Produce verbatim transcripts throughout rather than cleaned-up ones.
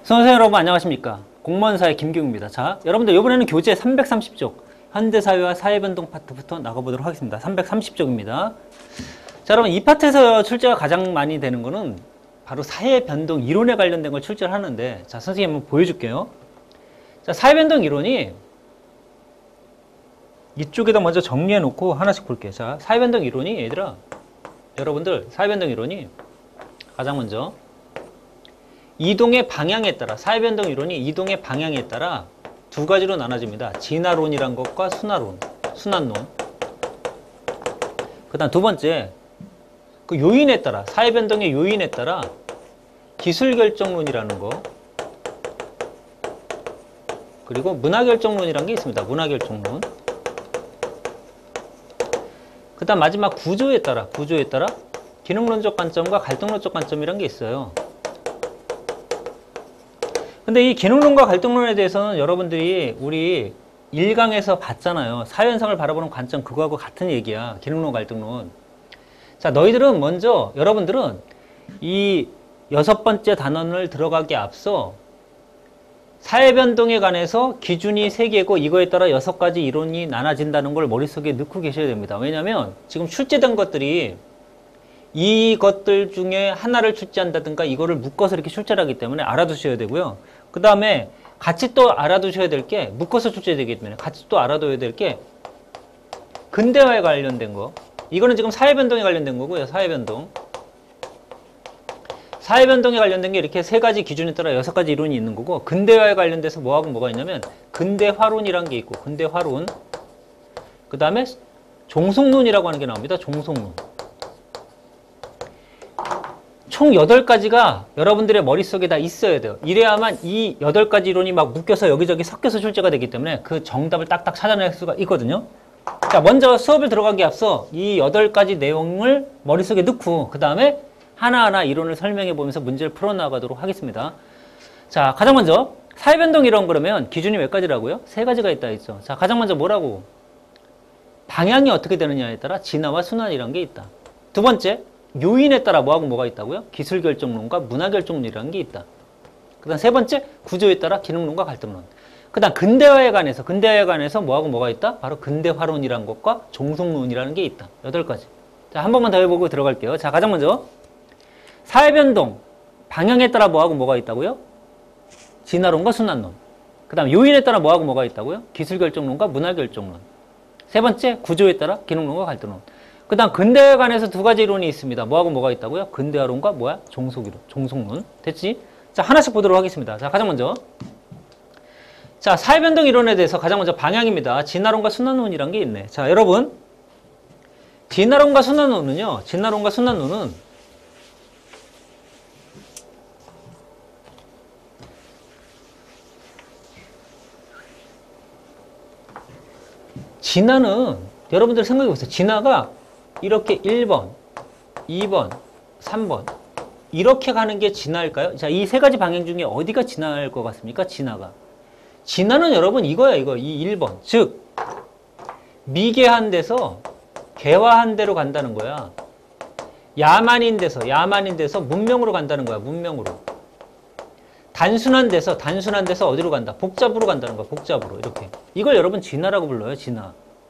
선생님 여러분 안녕하십니까. 공무원사의 김기웅입니다. 자, 여러분들 이번에는 교재 삼백삼십 쪽 현대사회와 사회변동 파트부터 나가보도록 하겠습니다. 삼백삼십 쪽입니다. 자, 여러분 이 파트에서 출제가 가장 많이 되는 거는 바로 사회변동 이론에 관련된 걸 출제를 하는데, 자, 선생님 한번 보여줄게요. 자, 사회변동 이론이 이쪽에다 먼저 정리해 놓고 하나씩 볼게요. 자, 사회변동 이론이 얘들아, 여러분들 사회변동 이론이 가장 먼저 이동의 방향에 따라, 사회변동 이론이 이동의 방향에 따라 두 가지로 나눠집니다. 진화론이란 것과 순화론, 순환론. 그 다음 두 번째, 그 요인에 따라, 사회변동의 요인에 따라 기술결정론이라는 거, 그리고 문화결정론이라는 게 있습니다. 문화결정론. 그 다음 마지막 구조에 따라, 구조에 따라 기능론적 관점과 갈등론적 관점이라는 게 있어요. 근데 이 기능론과 갈등론에 대해서는 여러분들이 우리 일 강에서 봤잖아요. 사회현상을 바라보는 관점, 그거하고 같은 얘기야. 기능론, 갈등론. 자, 너희들은 먼저, 여러분들은 이 여섯 번째 단원을 들어가기 앞서 사회변동에 관해서 기준이 세 개고 이거에 따라 여섯 가지 이론이 나눠진다는 걸 머릿속에 넣고 계셔야 됩니다. 왜냐하면 지금 출제된 것들이 이것들 중에 하나를 출제한다든가 이거를 묶어서 이렇게 출제를 하기 때문에 알아두셔야 되고요. 그 다음에 같이 또 알아두셔야 될 게, 묶어서 출제되기 때문에 같이 또 알아둬야 될 게 근대화에 관련된 거. 이거는 지금 사회변동에 관련된 거고요. 사회변동. 사회변동에 관련된 게 이렇게 세 가지 기준에 따라 여섯 가지 이론이 있는 거고, 근대화에 관련돼서 뭐하고 뭐가 있냐면 근대화론이라는 게 있고, 근대화론. 그 다음에 종속론이라고 하는 게 나옵니다. 종속론. 총 여덟 가지가 여러분들의 머릿속에 다 있어야 돼요. 이래야만 이 여덟 가지 이론이 막 묶여서 여기저기 섞여서 출제가 되기 때문에 그 정답을 딱딱 찾아낼 수가 있거든요. 자, 먼저 수업을 들어가기 앞서 이 여덟 가지 내용을 머릿속에 넣고 그 다음에 하나하나 이론을 설명해 보면서 문제를 풀어나가도록 하겠습니다. 자, 가장 먼저 사회변동 이론 그러면 기준이 몇 가지라고요? 세 가지가 있다 했죠. 자, 가장 먼저 뭐라고? 방향이 어떻게 되느냐에 따라 진화와 순환이라는 게 있다. 두 번째, 요인에 따라 뭐하고 뭐가 있다고요? 기술결정론과 문화결정론이라는 게 있다. 그 다음 세 번째, 구조에 따라 기능론과 갈등론. 그 다음 근대화에 관해서, 근대화에 관해서 뭐하고 뭐가 있다? 바로 근대화론이라는 것과 종속론이라는 게 있다. 여덟 가지. 자, 한 번만 더 해보고 들어갈게요. 자, 가장 먼저 사회변동, 방향에 따라 뭐하고 뭐가 있다고요? 진화론과 순환론. 그 다음 요인에 따라 뭐하고 뭐가 있다고요? 기술결정론과 문화결정론. 세 번째, 구조에 따라 기능론과 갈등론. 그 다음 근대화에 관해서 두 가지 이론이 있습니다. 뭐하고 뭐가 있다고요? 근대화론과 뭐야? 종속이론, 종속론. 됐지? 자, 하나씩 보도록 하겠습니다. 자, 가장 먼저. 자, 사회변동 이론에 대해서 가장 먼저 방향입니다. 진화론과 순환론이라는 게 있네. 자, 여러분. 진화론과 순환론은요, 진화론과 순환론은 진화는 여러분들 생각해 보세요. 진화가 이렇게 일 번, 이 번, 삼 번 이렇게 가는 게 진화일까요? 자, 이 세 가지 방향 중에 어디가 진화일 것 같습니까? 진화가. 진화는 여러분 이거야, 이거. 이 일 번. 즉 미개한 데서 개화한 데로 간다는 거야. 야만인 데서, 야만인 데서 문명으로 간다는 거야. 문명으로. 단순한 데서, 단순한 데서 어디로 간다? 복잡으로 간다는 거야. 복잡으로. 이렇게. 이걸 여러분 진화라고 불러요. 진화.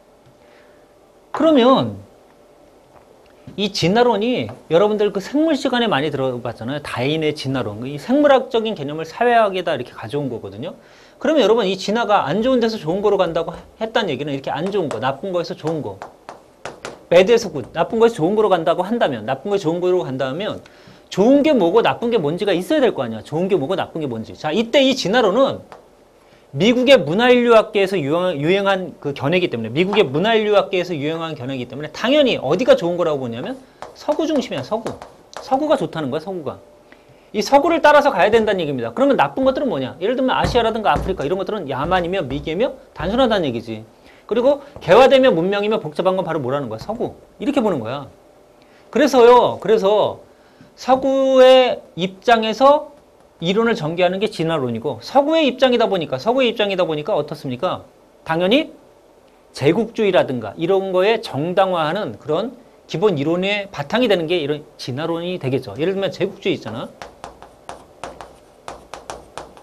그러면 이 진화론이 여러분들 그 생물 시간에 많이 들어봤잖아요. 다인의 진화론. 이 생물학적인 개념을 사회학에다 이렇게 가져온 거거든요. 그러면 여러분 이 진화가 안 좋은 데서 좋은 거로 간다고 했다는 얘기는 이렇게 안 좋은 거, 나쁜 거에서 좋은 거. 배드에서 굿, 나쁜 거에서 좋은 거로 간다고 한다면, 나쁜 거에서 좋은 거로 간다면 좋은 게 뭐고 나쁜 게 뭔지가 있어야 될 거 아니야. 좋은 게 뭐고 나쁜 게 뭔지. 자, 이때 이 진화론은 미국의 문화인류학계에서 유행, 유행한 그 견해이기 때문에, 미국의 문화인류학계에서 유행한 견해이기 때문에 당연히 어디가 좋은 거라고 보냐면 서구 중심이야. 서구. 서구가 좋다는 거야. 서구가. 이 서구를 따라서 가야 된다는 얘기입니다. 그러면 나쁜 것들은 뭐냐? 예를 들면 아시아라든가 아프리카 이런 것들은 야만이며 미개며 단순하다는 얘기지. 그리고 개화되며 문명이며 복잡한 건 바로 뭐라는 거야? 서구. 이렇게 보는 거야. 그래서요. 그래서 서구의 입장에서 이론을 전개하는 게 진화론이고, 서구의 입장이다 보니까, 서구의 입장이다 보니까 어떻습니까? 당연히 제국주의라든가 이런 거에 정당화하는 그런 기본 이론의 바탕이 되는 게 이런 진화론이 되겠죠. 예를 들면 제국주의 있잖아.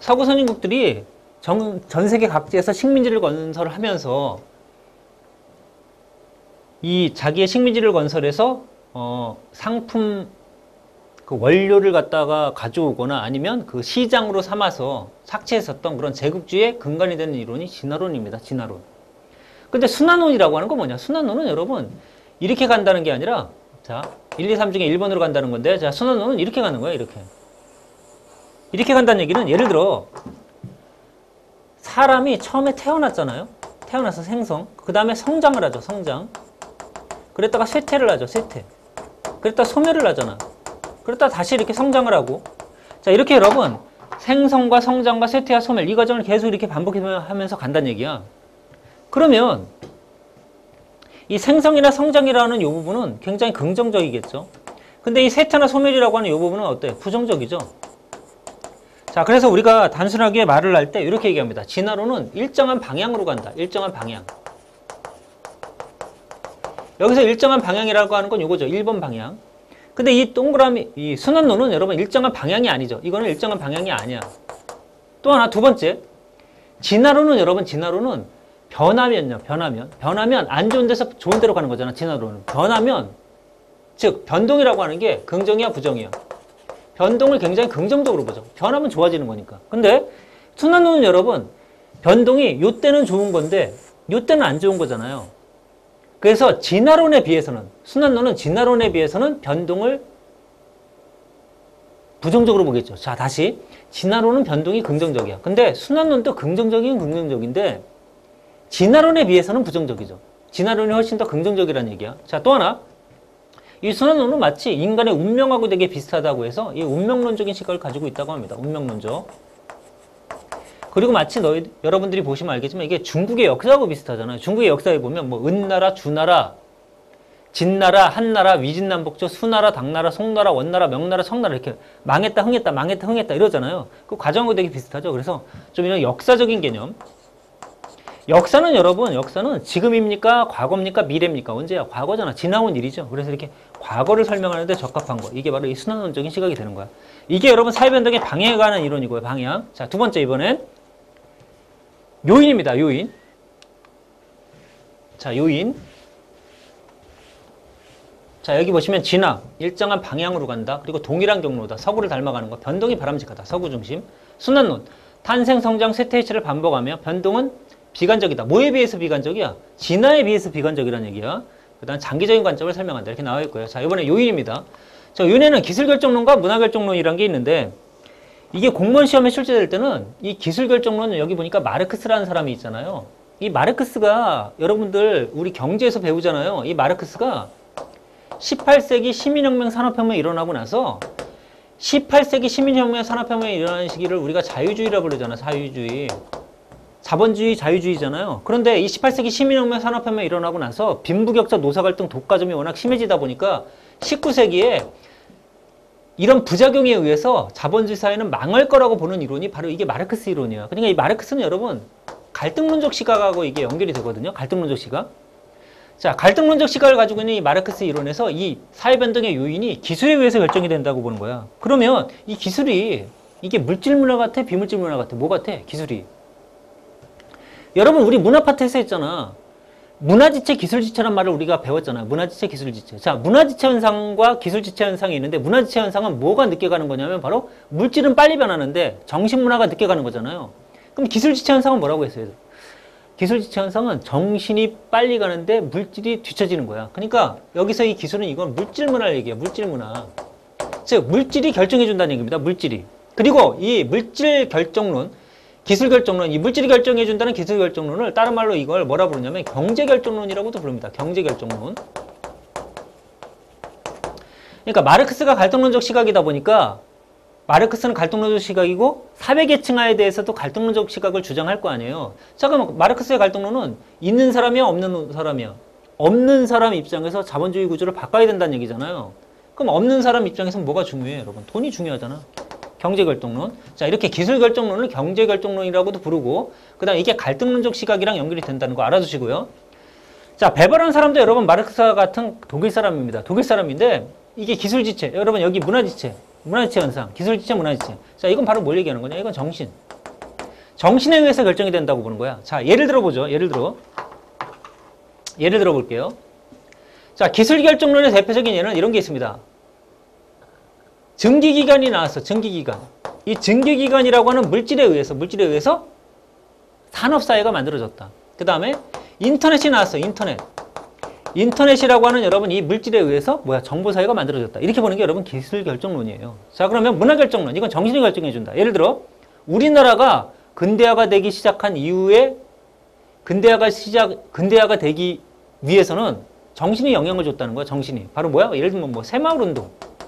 서구 선진국들이 전, 전 세계 각지에서 식민지를 건설하면서 이 자기의 식민지를 건설해서 어, 상품 그 원료를 갖다가 가져오거나 아니면 그 시장으로 삼아서 착취했었던 그런 제국주의의 근간이 되는 이론이 진화론입니다. 진화론. 근데 순환론이라고 하는 건 뭐냐? 순환론은 여러분 이렇게 간다는 게 아니라 자 일, 이, 삼 중에 일 번으로 간다는 건데 자 순환론은 이렇게 가는 거예요. 이렇게. 이렇게 간다는 얘기는 예를 들어 사람이 처음에 태어났잖아요. 태어나서 생성. 그 다음에 성장을 하죠. 성장. 그랬다가 쇠퇴를 하죠. 쇠퇴. 그랬다가 소멸을 하잖아. 그랬다가 다시 이렇게 성장을 하고 자 이렇게 여러분 생성과 성장과 쇠퇴와 소멸 이 과정을 계속 이렇게 반복하면서 간다는 얘기야. 그러면 이 생성이나 성장이라는 이 부분은 굉장히 긍정적이겠죠. 근데 이 쇠퇴나 소멸이라고 하는 이 부분은 어때요? 부정적이죠. 자 그래서 우리가 단순하게 말을 할 때 이렇게 얘기합니다. 진화론은 일정한 방향으로 간다. 일정한 방향. 여기서 일정한 방향이라고 하는 건 이거죠. 일 번 방향. 근데 이 동그라미, 이 순환론은 여러분 일정한 방향이 아니죠. 이거는 일정한 방향이 아니야. 또 하나, 두 번째. 진화론은 여러분, 진화론은 변하면요. 변하면. 변하면 안 좋은 데서 좋은 데로 가는 거잖아. 진화론은. 변하면, 즉, 변동이라고 하는 게 긍정이야, 부정이야. 변동을 굉장히 긍정적으로 보죠. 변하면 좋아지는 거니까. 근데 순환론은 여러분, 변동이 요 때는 좋은 건데, 요 때는 안 좋은 거잖아요. 그래서 진화론에 비해서는 순환론은 진화론에 비해서는 변동을 부정적으로 보겠죠. 자 다시 진화론은 변동이 긍정적이야. 근데 순환론도 긍정적인 긍정적인데 진화론에 비해서는 부정적이죠. 진화론이 훨씬 더 긍정적이라는 얘기야. 자 또 하나 이 순환론은 마치 인간의 운명하고 되게 비슷하다고 해서 이 운명론적인 시각을 가지고 있다고 합니다. 운명론적. 그리고 마치 너희, 여러분들이 보시면 알겠지만 이게 중국의 역사하고 비슷하잖아요. 중국의 역사에 보면 뭐 은나라, 주나라, 진나라, 한나라, 위진남북조, 수나라, 당나라, 송나라, 원나라, 명나라, 청나라 이렇게 망했다, 흥했다, 망했다, 흥했다 이러잖아요. 그 과정하고 되게 비슷하죠. 그래서 좀 이런 역사적인 개념. 역사는 여러분, 역사는 지금입니까? 과거입니까? 미래입니까? 언제야? 과거잖아. 지나온 일이죠. 그래서 이렇게 과거를 설명하는 데 적합한 거. 이게 바로 이 순환론적인 시각이 되는 거야. 이게 여러분 사회변동의 방향에 관한 이론이고요. 방향. 자, 두 번째 이번엔 요인입니다. 요인. 자, 요인. 자, 여기 보시면 진화. 일정한 방향으로 간다. 그리고 동일한 경로다. 서구를 닮아가는 거. 변동이 바람직하다. 서구 중심. 순환론. 탄생, 성장, 쇠퇴 체를 반복하며 변동은 비관적이다. 뭐에 비해서 비관적이야? 진화에 비해서 비관적이라는 얘기야. 그 다음 장기적인 관점을 설명한다. 이렇게 나와 있고요. 자, 이번에 요인입니다. 자, 요인에는 기술결정론과 문화결정론이라는 게 있는데 이게 공무원 시험에 출제될 때는 이 기술결정론은 여기 보니까 마르크스라는 사람이 있잖아요. 이 마르크스가 여러분들 우리 경제에서 배우잖아요. 이 마르크스가 십팔 세기 시민혁명 산업혁명이 일어나고 나서 십팔 세기 시민혁명 산업혁명이 일어나는 시기를 우리가 자유주의라고 부르잖아. 자유주의. 자본주의, 자유주의잖아요. 그런데 이 십팔 세기 시민혁명 산업혁명이 일어나고 나서 빈부격차, 노사갈등, 독과점이 워낙 심해지다 보니까 십구 세기에 이런 부작용에 의해서 자본주의 사회는 망할 거라고 보는 이론이 바로 이게 마르크스 이론이에요. 그러니까 이 마르크스는 여러분 갈등론적 시각하고 이게 연결이 되거든요. 갈등론적 시각. 자, 갈등론적 시각을 가지고 있는 이 마르크스 이론에서 이 사회변동의 요인이 기술에 의해서 결정이 된다고 보는 거야. 그러면 이 기술이 이게 물질 문화 같아? 비물질 문화 같아? 뭐 같아? 기술이. 여러분 우리 문화파트에서 했잖아. 문화지체, 기술지체란 말을 우리가 배웠잖아요. 문화지체, 기술지체. 자, 문화지체 현상과 기술지체 현상이 있는데 문화지체 현상은 뭐가 늦게 가는 거냐면 바로 물질은 빨리 변하는데 정신문화가 늦게 가는 거잖아요. 그럼 기술지체 현상은 뭐라고 했어요? 기술지체 현상은 정신이 빨리 가는데 물질이 뒤처지는 거야. 그러니까 여기서 이 기술은 이건 물질문화를 얘기해요. 물질문화. 즉 물질이 결정해준다는 얘기입니다. 물질이. 그리고 이 물질 결정론, 기술 결정론, 이 물질이 결정해준다는 기술 결정론을 다른 말로 이걸 뭐라 부르냐면 경제 결정론이라고도 부릅니다. 경제 결정론. 그러니까 마르크스가 갈등론적 시각이다 보니까 마르크스는 갈등론적 시각이고 사회계층화에 대해서도 갈등론적 시각을 주장할 거 아니에요. 잠깐만, 마르크스의 갈등론은 있는 사람이야, 없는 사람이야? 없는 사람 입장에서 자본주의 구조를 바꿔야 된다는 얘기잖아요. 그럼 없는 사람 입장에서는 뭐가 중요해, 여러분? 돈이 중요하잖아. 경제결정론. 자, 이렇게 기술결정론을 경제결정론이라고도 부르고, 그 다음 이게 갈등론적 시각이랑 연결이 된다는 거 알아두시고요. 자, 베버라는 사람도 여러분 마르크스와 같은 독일 사람입니다. 독일 사람인데 이게 기술지체, 여러분 여기 문화지체, 문화지체 현상, 기술지체, 문화지체. 자, 이건 바로 뭘 얘기하는 거냐? 이건 정신. 정신에 의해서 결정이 된다고 보는 거야. 자, 예를 들어 보죠. 예를 들어. 예를 들어 볼게요. 자, 기술결정론의 대표적인 예는 이런 게 있습니다. 증기기관이 나왔어. 증기기관. 이 증기기관이라고 하는 물질에 의해서, 물질에 의해서 산업사회가 만들어졌다. 그 다음에 인터넷이 나왔어. 인터넷. 인터넷이라고 하는 여러분 이 물질에 의해서 뭐야? 정보사회가 만들어졌다. 이렇게 보는 게 여러분 기술결정론이에요. 자, 그러면 문화결정론. 이건 정신이 결정해준다. 예를 들어 우리나라가 근대화가 되기 시작한 이후에 근대화가 시작, 근대화가 되기 위해서는 정신이 영향을 줬다는 거야. 정신이. 바로 뭐야? 예를 들면 뭐 새마을운동.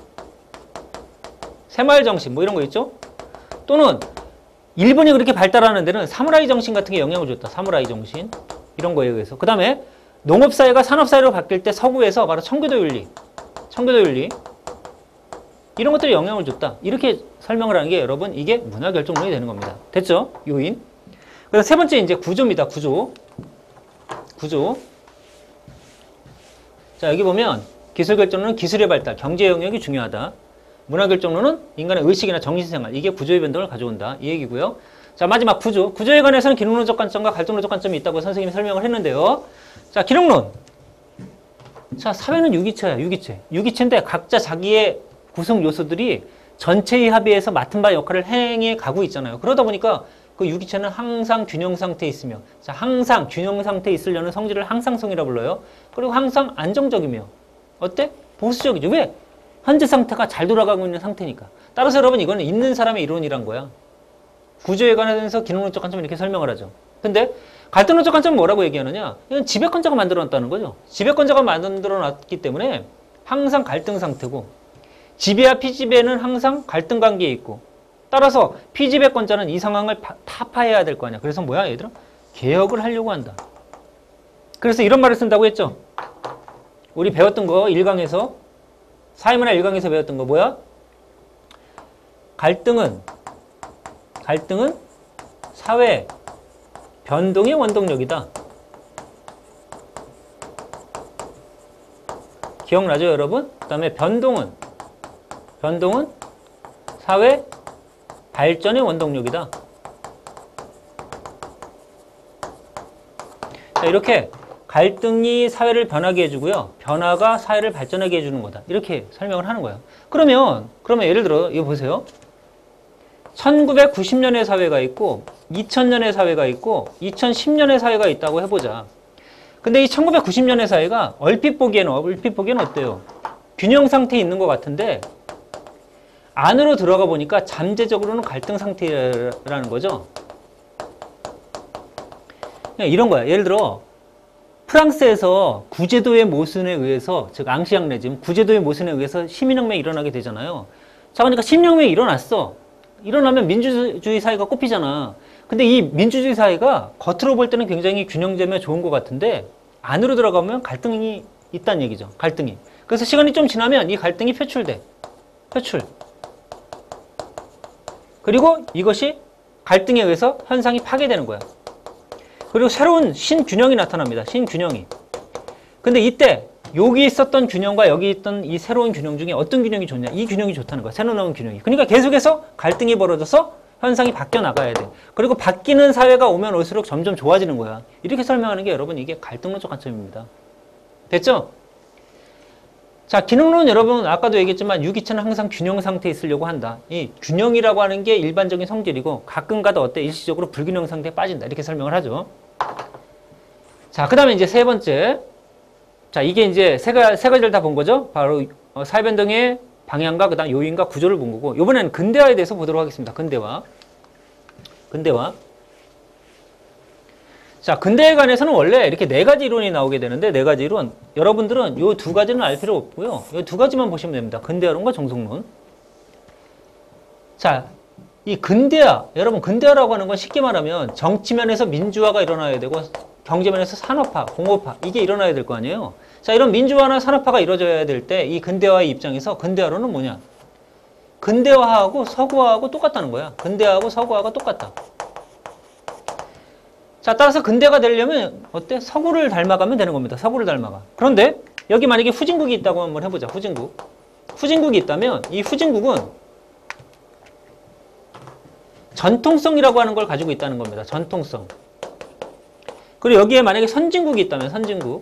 새마을 정신 뭐 이런 거 있죠? 또는 일본이 그렇게 발달하는 데는 사무라이 정신 같은 게 영향을 줬다. 사무라이 정신. 이런 거에 의해서. 그 다음에 농업사회가 산업사회로 바뀔 때 서구에서 바로 청교도윤리. 청교도윤리. 이런 것들이 영향을 줬다. 이렇게 설명을 하는 게 여러분 이게 문화결정론이 되는 겁니다. 됐죠? 요인. 그래서 세 번째 이제 구조입니다. 구조. 구조. 자, 여기 보면 기술결정론은 기술의 발달, 경제 영역이 중요하다. 문화결정론은 인간의 의식이나 정신생활, 이게 구조의 변동을 가져온다. 이 얘기고요. 자, 마지막 구조. 구조에 관해서는 기능론적 관점과 갈등론적 관점이 있다고 선생님이 설명을 했는데요. 자, 기능론. 자, 사회는 유기체야, 유기체. 유기체인데 각자 자기의 구성 요소들이 전체의 합의에서 맡은 바 역할을 행해 가고 있잖아요. 그러다 보니까 그 유기체는 항상 균형 상태에 있으며, 자, 항상 균형 상태에 있으려는 성질을 항상성이라 불러요. 그리고 항상 안정적이며, 어때? 보수적이죠. 왜? 현재 상태가 잘 돌아가고 있는 상태니까. 따라서 여러분 이거는 있는 사람의 이론이란 거야. 구조에 관해서 기능론적 관점을 이렇게 설명을 하죠. 근데 갈등론적 관점은 뭐라고 얘기하느냐? 이건 지배권자가 만들어놨다는 거죠. 지배권자가 만들어놨기 때문에 항상 갈등 상태고, 지배와 피지배는 항상 갈등 관계에 있고, 따라서 피지배권자는 이 상황을 타파해야 될 거 아니야. 그래서 뭐야, 얘들아? 개혁을 하려고 한다. 그래서 이런 말을 쓴다고 했죠. 우리 배웠던 거 일 강에서, 사회문화 일 강에서 배웠던 거 뭐야? 갈등은 갈등은 사회 변동의 원동력이다. 기억나죠, 여러분? 그 다음에 변동은 변동은 사회 발전의 원동력이다. 자, 이렇게 갈등이 사회를 변하게 해주고요. 변화가 사회를 발전하게 해주는 거다. 이렇게 설명을 하는 거예요. 그러면, 그러면 예를 들어, 이거 보세요. 천구백구십 년의 사회가 있고, 이천 년의 사회가 있고, 이천십 년의 사회가 있다고 해보자. 근데 이 천구백구십 년의 사회가 얼핏 보기에는, 얼핏 보기에는 어때요? 균형 상태에 있는 것 같은데, 안으로 들어가 보니까 잠재적으로는 갈등 상태라는 거죠. 그냥 이런 거야. 예를 들어, 프랑스에서 구제도의 모순에 의해서, 즉 앙시앙레짐, 구제도의 모순에 의해서 시민혁명이 일어나게 되잖아요. 자, 그러니까 시민혁명이 일어났어. 일어나면 민주주의 사회가 꼽히잖아. 근데 이 민주주의 사회가 겉으로 볼 때는 굉장히 균형되며 좋은 것 같은데 안으로 들어가면 갈등이 있다는 얘기죠. 갈등이. 그래서 시간이 좀 지나면 이 갈등이 표출돼. 표출. 그리고 이것이 갈등에 의해서 현상이 파괴되는 거야. 그리고 새로운 신균형이 나타납니다. 신균형이. 근데 이때 여기 있었던 균형과 여기 있던 이 새로운 균형 중에 어떤 균형이 좋냐? 이 균형이 좋다는 거야. 새로 나온 균형이. 그러니까 계속해서 갈등이 벌어져서 현상이 바뀌어 나가야 돼. 그리고 바뀌는 사회가 오면 올수록 점점 좋아지는 거야. 이렇게 설명하는 게 여러분 이게 갈등론적 관점입니다. 됐죠? 자, 기능론은 여러분 아까도 얘기했지만 유기체는 항상 균형 상태에 있으려고 한다. 이 균형이라고 하는 게 일반적인 성질이고 가끔가다 어때? 일시적으로 불균형 상태에 빠진다. 이렇게 설명을 하죠. 자, 그 다음에 이제 세 번째. 자, 이게 이제 세, 가, 세 가지를 다 본 거죠. 바로 어, 사회변동의 방향과 그 다음 요인과 구조를 본 거고, 이번에는 근대화에 대해서 보도록 하겠습니다. 근대화. 근대화. 자, 근대에 관해서는 원래 이렇게 네 가지 이론이 나오게 되는데, 네 가지 이론. 여러분들은 이 두 가지는 알 필요 없고요. 이 두 가지만 보시면 됩니다. 근대화론과 정속론. 자, 이 근대화. 여러분, 근대화라고 하는 건 쉽게 말하면 정치면에서 민주화가 일어나야 되고, 경제면에서 산업화, 공업화, 이게 일어나야 될 거 아니에요. 자, 이런 민주화나 산업화가 이루어져야 될 때 이 근대화의 입장에서 근대화론은 뭐냐? 근대화하고 서구화하고 똑같다는 거야. 근대화하고 서구화가 똑같다. 자, 따라서 근대가 되려면 어때? 서구를 닮아가면 되는 겁니다. 서구를 닮아가. 그런데 여기 만약에 후진국이 있다고 한번 해보자. 후진국. 후진국이 있다면 이 후진국은 전통성이라고 하는 걸 가지고 있다는 겁니다. 전통성. 그리고 여기에 만약에 선진국이 있다면 선진국.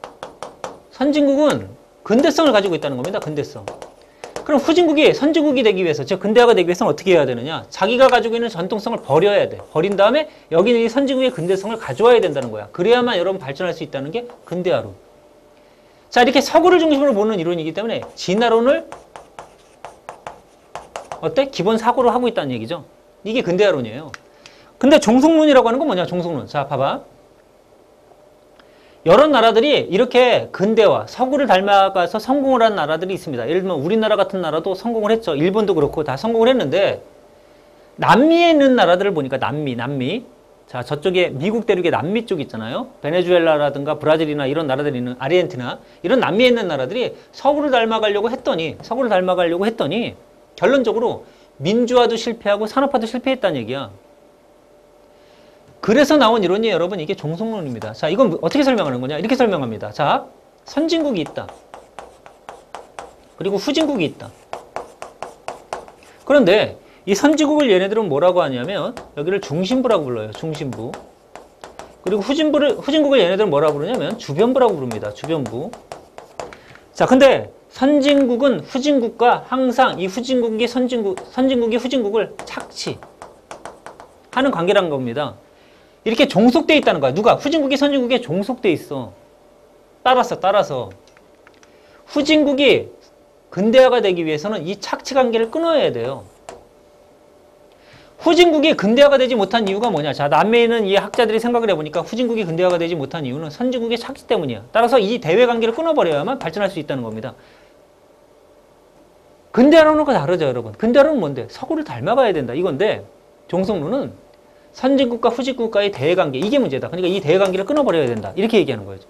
선진국은 근대성을 가지고 있다는 겁니다. 근대성. 그럼 후진국이 선진국이 되기 위해서, 즉 근대화가 되기 위해서는 어떻게 해야 되느냐? 자기가 가지고 있는 전통성을 버려야 돼. 버린 다음에 여기는 이 선진국의 근대성을 가져와야 된다는 거야. 그래야만 여러분 발전할 수 있다는 게 근대화론. 자, 이렇게 서구를 중심으로 보는 이론이기 때문에 진화론을 어때? 기본 사고로 하고 있다는 얘기죠. 이게 근대화론이에요. 근데 종속론이라고 하는 건 뭐냐? 종속론. 자, 봐봐. 여러 나라들이 이렇게 근대화, 서구를 닮아가서 성공을 한 나라들이 있습니다. 예를 들면 우리나라 같은 나라도 성공을 했죠. 일본도 그렇고 다 성공을 했는데 남미에 있는 나라들을 보니까 남미, 남미. 자, 저쪽에 미국 대륙의 남미 쪽 있잖아요. 베네수엘라라든가 브라질이나 이런 나라들이 있는 아르헨티나 이런 남미에 있는 나라들이 서구를 닮아가려고 했더니 서구를 닮아가려고 했더니 결론적으로 민주화도 실패하고 산업화도 실패했다는 얘기야. 그래서 나온 이론이 여러분 이게 종속론입니다. 자, 이건 어떻게 설명하는 거냐? 이렇게 설명합니다. 자, 선진국이 있다. 그리고 후진국이 있다. 그런데 이 선진국을 얘네들은 뭐라고 하냐면 여기를 중심부라고 불러요. 중심부. 그리고 후진부를, 후진국을 얘네들은 뭐라고 부르냐면 주변부라고 부릅니다. 주변부. 자, 근데 선진국은 후진국과 항상 이 후진국이 선진국, 선진국이 후진국을 착취하는 관계라는 겁니다. 이렇게 종속돼 있다는 거야. 누가? 후진국이 선진국에 종속돼 있어. 따라서 따라서 후진국이 근대화가 되기 위해서는 이 착취 관계를 끊어야 돼요. 후진국이 근대화가 되지 못한 이유가 뭐냐? 자, 남미에 있는 이 학자들이 생각을 해보니까 후진국이 근대화가 되지 못한 이유는 선진국의 착취 때문이야. 따라서 이 대외 관계를 끊어버려야만 발전할 수 있다는 겁니다. 근대화론은 다르죠, 여러분. 근대화론은 뭔데? 서구를 닮아가야 된다. 이건데 종속론은 선진국과 후진국과의 대외관계, 이게 문제다. 그러니까 이 대외관계를 끊어버려야 된다. 이렇게 얘기하는 거예요.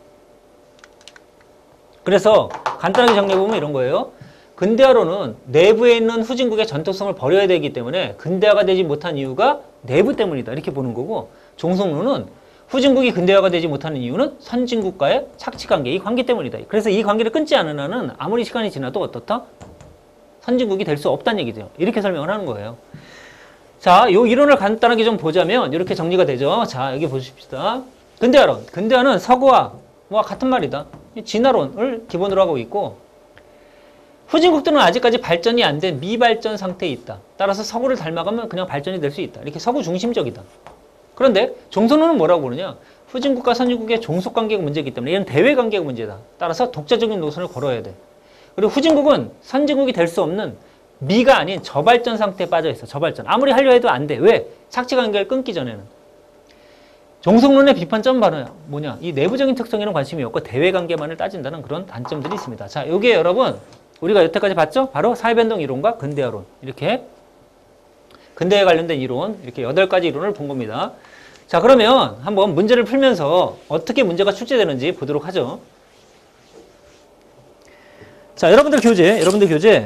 그래서 간단하게 정리해보면 이런 거예요. 근대화론은 내부에 있는 후진국의 전통성을 버려야 되기 때문에 근대화가 되지 못한 이유가 내부 때문이다. 이렇게 보는 거고, 종속론은 후진국이 근대화가 되지 못하는 이유는 선진국과의 착취관계, 이 관계 때문이다. 그래서 이 관계를 끊지 않은 한은 아무리 시간이 지나도 어떻다? 선진국이 될 수 없다는 얘기죠. 이렇게 설명을 하는 거예요. 자, 이 이론을 간단하게 좀 보자면 이렇게 정리가 되죠. 자, 여기 보십시다. 근대화론. 근대화는 서구와 뭐 같은 말이다. 진화론을 기본으로 하고 있고, 후진국들은 아직까지 발전이 안 된 미발전 상태에 있다. 따라서 서구를 닮아가면 그냥 발전이 될 수 있다. 이렇게 서구 중심적이다. 그런데 종속론은 뭐라고 보느냐? 후진국과 선진국의 종속관계가 문제이기 때문에 얘는 대외관계가 문제다. 따라서 독자적인 노선을 걸어야 돼. 그리고 후진국은 선진국이 될 수 없는 미가 아닌 저발전 상태에 빠져 있어. 저발전. 아무리 하려 해도 안 돼. 왜? 착취관계를 끊기 전에는. 종속론의 비판점은 바로 뭐냐? 이 내부적인 특성에는 관심이 없고 대외관계만을 따진다는 그런 단점들이 있습니다. 자, 요게 여러분 우리가 여태까지 봤죠? 바로 사회변동 이론과 근대화론. 이렇게 근대에 관련된 이론, 이렇게 여덟 가지 이론을 본 겁니다. 자, 그러면 한번 문제를 풀면서 어떻게 문제가 출제되는지 보도록 하죠. 자, 여러분들 교재, 여러분들 교재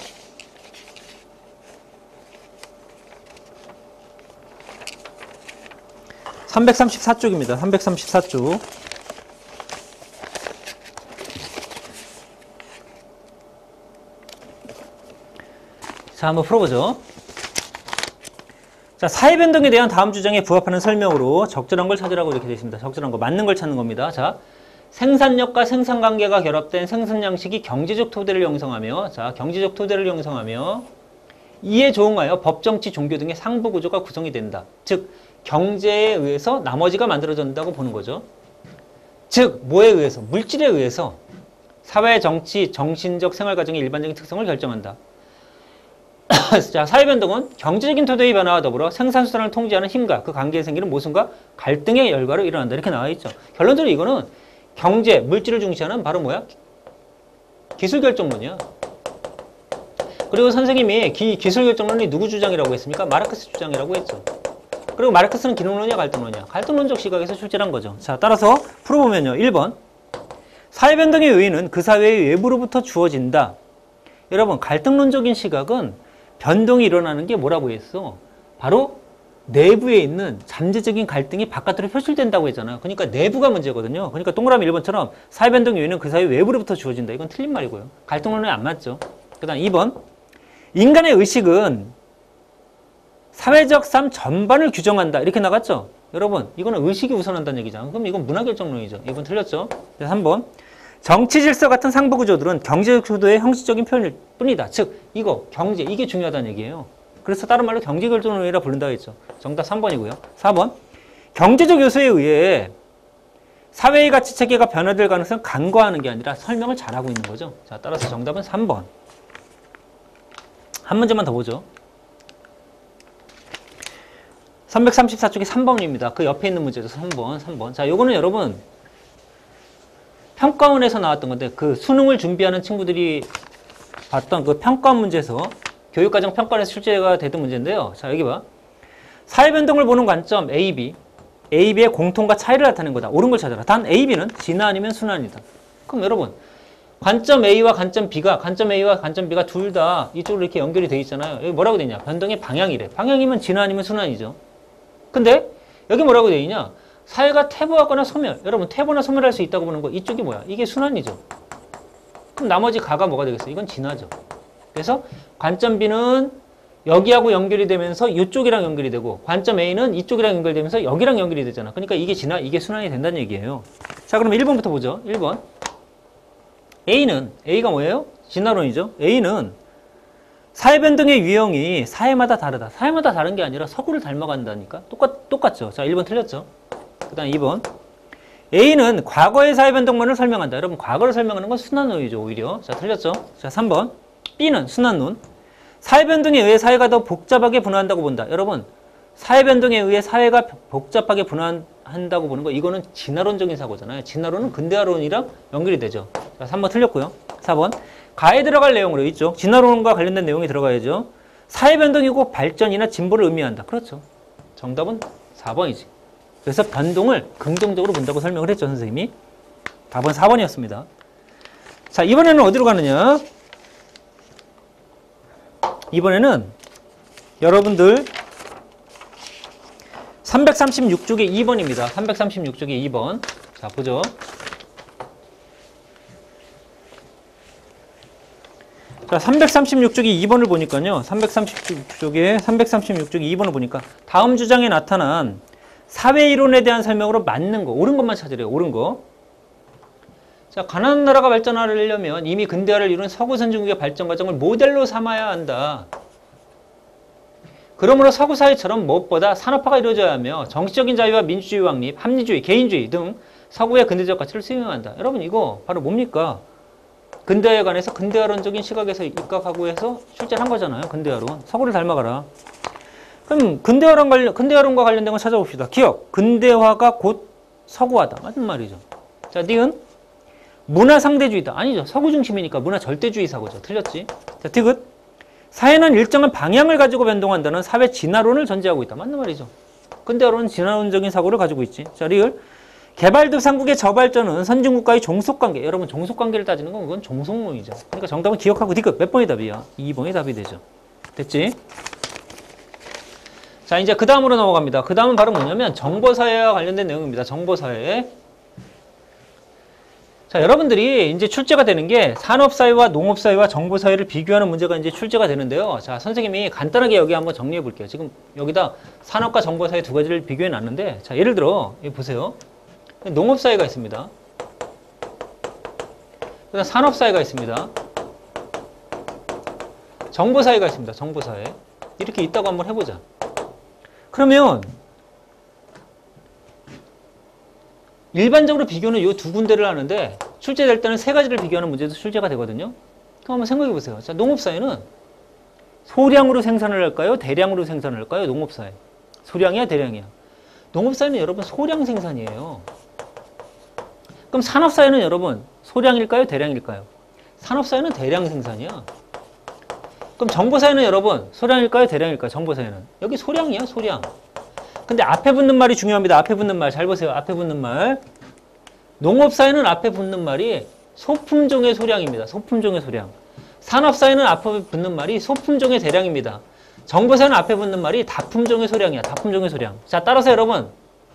삼백삼십사 쪽입니다. 삼백삼십사 쪽. 자, 한번 풀어보죠. 자, 사회변동에 대한 다음 주장에 부합하는 설명으로 적절한 걸 찾으라고 이렇게 되어 있습니다. 적절한 거, 맞는 걸 찾는 겁니다. 자, 생산력과 생산관계가 결합된 생산양식이 경제적 토대를 형성하며, 자, 경제적 토대를 형성하며 이에 조응하여 법, 정치, 종교 등의 상부 구조가 구성이 된다. 즉, 경제에 의해서 나머지가 만들어진다고 보는 거죠. 즉, 뭐에 의해서? 물질에 의해서 사회, 정치, 정신적 생활 과정의 일반적인 특성을 결정한다. 자, 사회변동은 경제적인 토대의 변화와 더불어 생산수단을 통제하는 힘과 그 관계에 생기는 모순과 갈등의 결과로 일어난다. 이렇게 나와 있죠. 결론적으로 이거는 경제, 물질을 중시하는 바로 뭐야? 기술결정론이야. 그리고 선생님이 기, 기술결정론이 누구 주장이라고 했습니까? 마르크스 주장이라고 했죠. 그리고 마르크스는 기능론이야, 갈등론이야? 갈등론적 시각에서 출제한 거죠. 자, 따라서 풀어보면요. 일 번. 사회변동의 요인은 그 사회의 외부로부터 주어진다. 여러분, 갈등론적인 시각은 변동이 일어나는 게 뭐라고 했어? 바로 내부에 있는 잠재적인 갈등이 바깥으로 표출된다고 했잖아요. 그러니까 내부가 문제거든요. 그러니까 동그라미 일 번처럼 사회변동 요인은 그 사회 외부로부터 주어진다. 이건 틀린 말이고요. 갈등론은 안 맞죠. 그 다음 이 번. 인간의 의식은 사회적 삶 전반을 규정한다. 이렇게 나갔죠? 여러분, 이거는 의식이 우선한다는 얘기잖아. 그럼 이건 문화결정론이죠. 이 번 틀렸죠? 삼 번. 정치 질서 같은 상부 구조들은 경제적 구도의 형식적인 표현일 뿐이다. 즉, 이거, 경제, 이게 중요하다는 얘기예요. 그래서 다른 말로 경제결정론이라 부른다고 했죠. 정답 삼 번이고요. 사 번. 경제적 요소에 의해 사회의 가치 체계가 변화될 가능성을 간과하는 게 아니라 설명을 잘하고 있는 거죠. 자, 따라서 정답은 삼 번. 한 문제만 더 보죠. 삼백삼십사 쪽이 삼 번입니다. 그 옆에 있는 문제죠. 삼 번, 삼 번. 자, 요거는 여러분 평가원에서 나왔던 건데 그 수능을 준비하는 친구들이 봤던 그 평가원 문제에서 교육과정 평가원에서 출제가 되던 문제인데요. 자, 여기 봐. 사회변동을 보는 관점 A, B. A, B의 공통과 차이를 나타내는 거다. 옳은 걸 찾아라. 단 A, B는 진화 아니면 순환이다. 그럼 여러분 관점 A와 관점 B가 관점 A와 관점 B가 둘 다 이쪽으로 이렇게 연결이 돼 있잖아요. 여기 뭐라고 돼 있냐? 변동의 방향이래. 방향이면 진화 아니면 순환이죠. 근데 여기 뭐라고 돼 있냐? 사회가 퇴보하거나 소멸. 여러분 퇴보나 소멸할 수 있다고 보는 거 이쪽이 뭐야? 이게 순환이죠. 그럼 나머지 가가 뭐가 되겠어요? 이건 진화죠. 그래서 관점 B는 여기하고 연결이 되면서 이쪽이랑 연결이 되고 관점 A는 이쪽이랑 연결되면서 여기랑 연결이 되잖아. 그러니까 이게 진화, 이게 순환이 된다는 얘기예요. 자, 그럼 일 번부터 보죠. 일 번. A는, A가 뭐예요? 진화론이죠. A는 사회 변동의 유형이 사회마다 다르다. 사회마다 다른 게 아니라 서구를 닮아간다니까. 똑같, 똑같죠. 자, 일 번 틀렸죠. 그 다음 이 번. A는 과거의 사회 변동만을 설명한다. 여러분, 과거를 설명하는 건 순환론이죠, 오히려. 자, 틀렸죠. 자, 삼 번. B는 순환론. 사회 변동에 의해 사회가 더 복잡하게 분화한다고 본다. 여러분, 사회 변동에 의해 사회가 복잡하게 분화한다고 보는 거, 이거는 진화론적인 사고잖아요. 진화론은 근대화론이랑 연결이 되죠. 자, 삼 번 틀렸고요. 사 번. 가에 들어갈 내용으로 있죠. 진화론과 관련된 내용이 들어가야죠. 사회 변동이 꼭 발전이나 진보를 의미한다. 그렇죠. 정답은 사 번이지. 그래서 변동을 긍정적으로 본다고 설명을 했죠, 선생님이. 답은 사 번이었습니다. 자, 이번에는 어디로 가느냐? 이번에는 여러분들 삼백삼십육 쪽의 이 번입니다. 삼백삼십육 쪽의 이 번. 자, 보죠. 자, 삼백삼십육 쪽의 이 번을 보니까요. 삼백삼십육 쪽에 삼백삼십육 쪽의 이 번을 보니까 다음 주장에 나타난 사회 이론에 대한 설명으로 맞는 거, 옳은 것만 찾으래요. 옳은 거. 자, 가난한 나라가 발전하려면 이미 근대화를 이룬 서구 선진국의 발전 과정을 모델로 삼아야 한다. 그러므로 서구 사회처럼 무엇보다 산업화가 이루어져야 하며 정치적인 자유와 민주주의 확립, 합리주의, 개인주의 등 서구의 근대적 가치를 수용한다. 여러분, 이거 바로 뭡니까? 근대화에 관해서 근대화론적인 시각에서 입각하고 해서 출제한 거잖아요. 근대화론. 서구를 닮아가라. 그럼 근대화론 관련, 근대화론과 관련된 거 찾아봅시다. 기억. 근대화가 곧 서구화다. 맞는 말이죠. 자, 니은. 문화 상대주의다. 아니죠. 서구 중심이니까 문화 절대주의 사고죠. 틀렸지? 자, 디귿. 사회는 일정한 방향을 가지고 변동한다는 사회 진화론을 전제하고 있다. 맞는 말이죠. 근대화론은 진화론적인 사고를 가지고 있지. 자, 리을. 개발도상국의 저발전은 선진국과의 종속관계. 여러분, 종속관계를 따지는 건 그건 종속론이죠. 그러니까 정답은 기억하고 디귿. 몇 번이 답이야? 이 번이 답이 되죠. 됐지? 자, 이제 그 다음으로 넘어갑니다. 그 다음은 바로 뭐냐면 정보사회와 관련된 내용입니다. 정보사회. 자, 여러분들이 이제 출제가 되는 게 산업사회와 농업사회와 정보사회를 비교하는 문제가 이제 출제가 되는데요. 자, 선생님이 간단하게 여기 한번 정리해 볼게요. 지금 여기다 산업과 정보사회 두 가지를 비교해 놨는데, 자, 예를 들어, 여기 보세요. 농업사회가 있습니다. 그다음 산업사회가 있습니다. 정보사회가 있습니다. 정보사회. 이렇게 있다고 한번 해보자. 그러면 일반적으로 비교는 이 두 군데를 하는데 출제될 때는 세 가지를 비교하는 문제도 출제가 되거든요. 그럼 한번 생각해 보세요. 자, 농업사회는 소량으로 생산을 할까요? 대량으로 생산을 할까요? 농업사회. 소량이야? 대량이야? 농업사회는 여러분 소량 생산이에요. 그럼 산업사회는 여러분 소량일까요? 대량일까요? 산업사회는 대량 생산이야. 그럼 정보사회는 여러분 소량일까요? 대량일까요? 정보사회는. 여기 소량이야, 소량. 근데 앞에 붙는 말이 중요합니다. 앞에 붙는 말. 잘 보세요. 앞에 붙는 말. 농업사회는 앞에 붙는 말이 소품종의 소량입니다. 소품종의 소량. 산업사회는 앞에 붙는 말이 소품종의 대량입니다. 정보사회는 앞에 붙는 말이 다품종의 소량이야. 다품종의 소량. 자, 따라서 여러분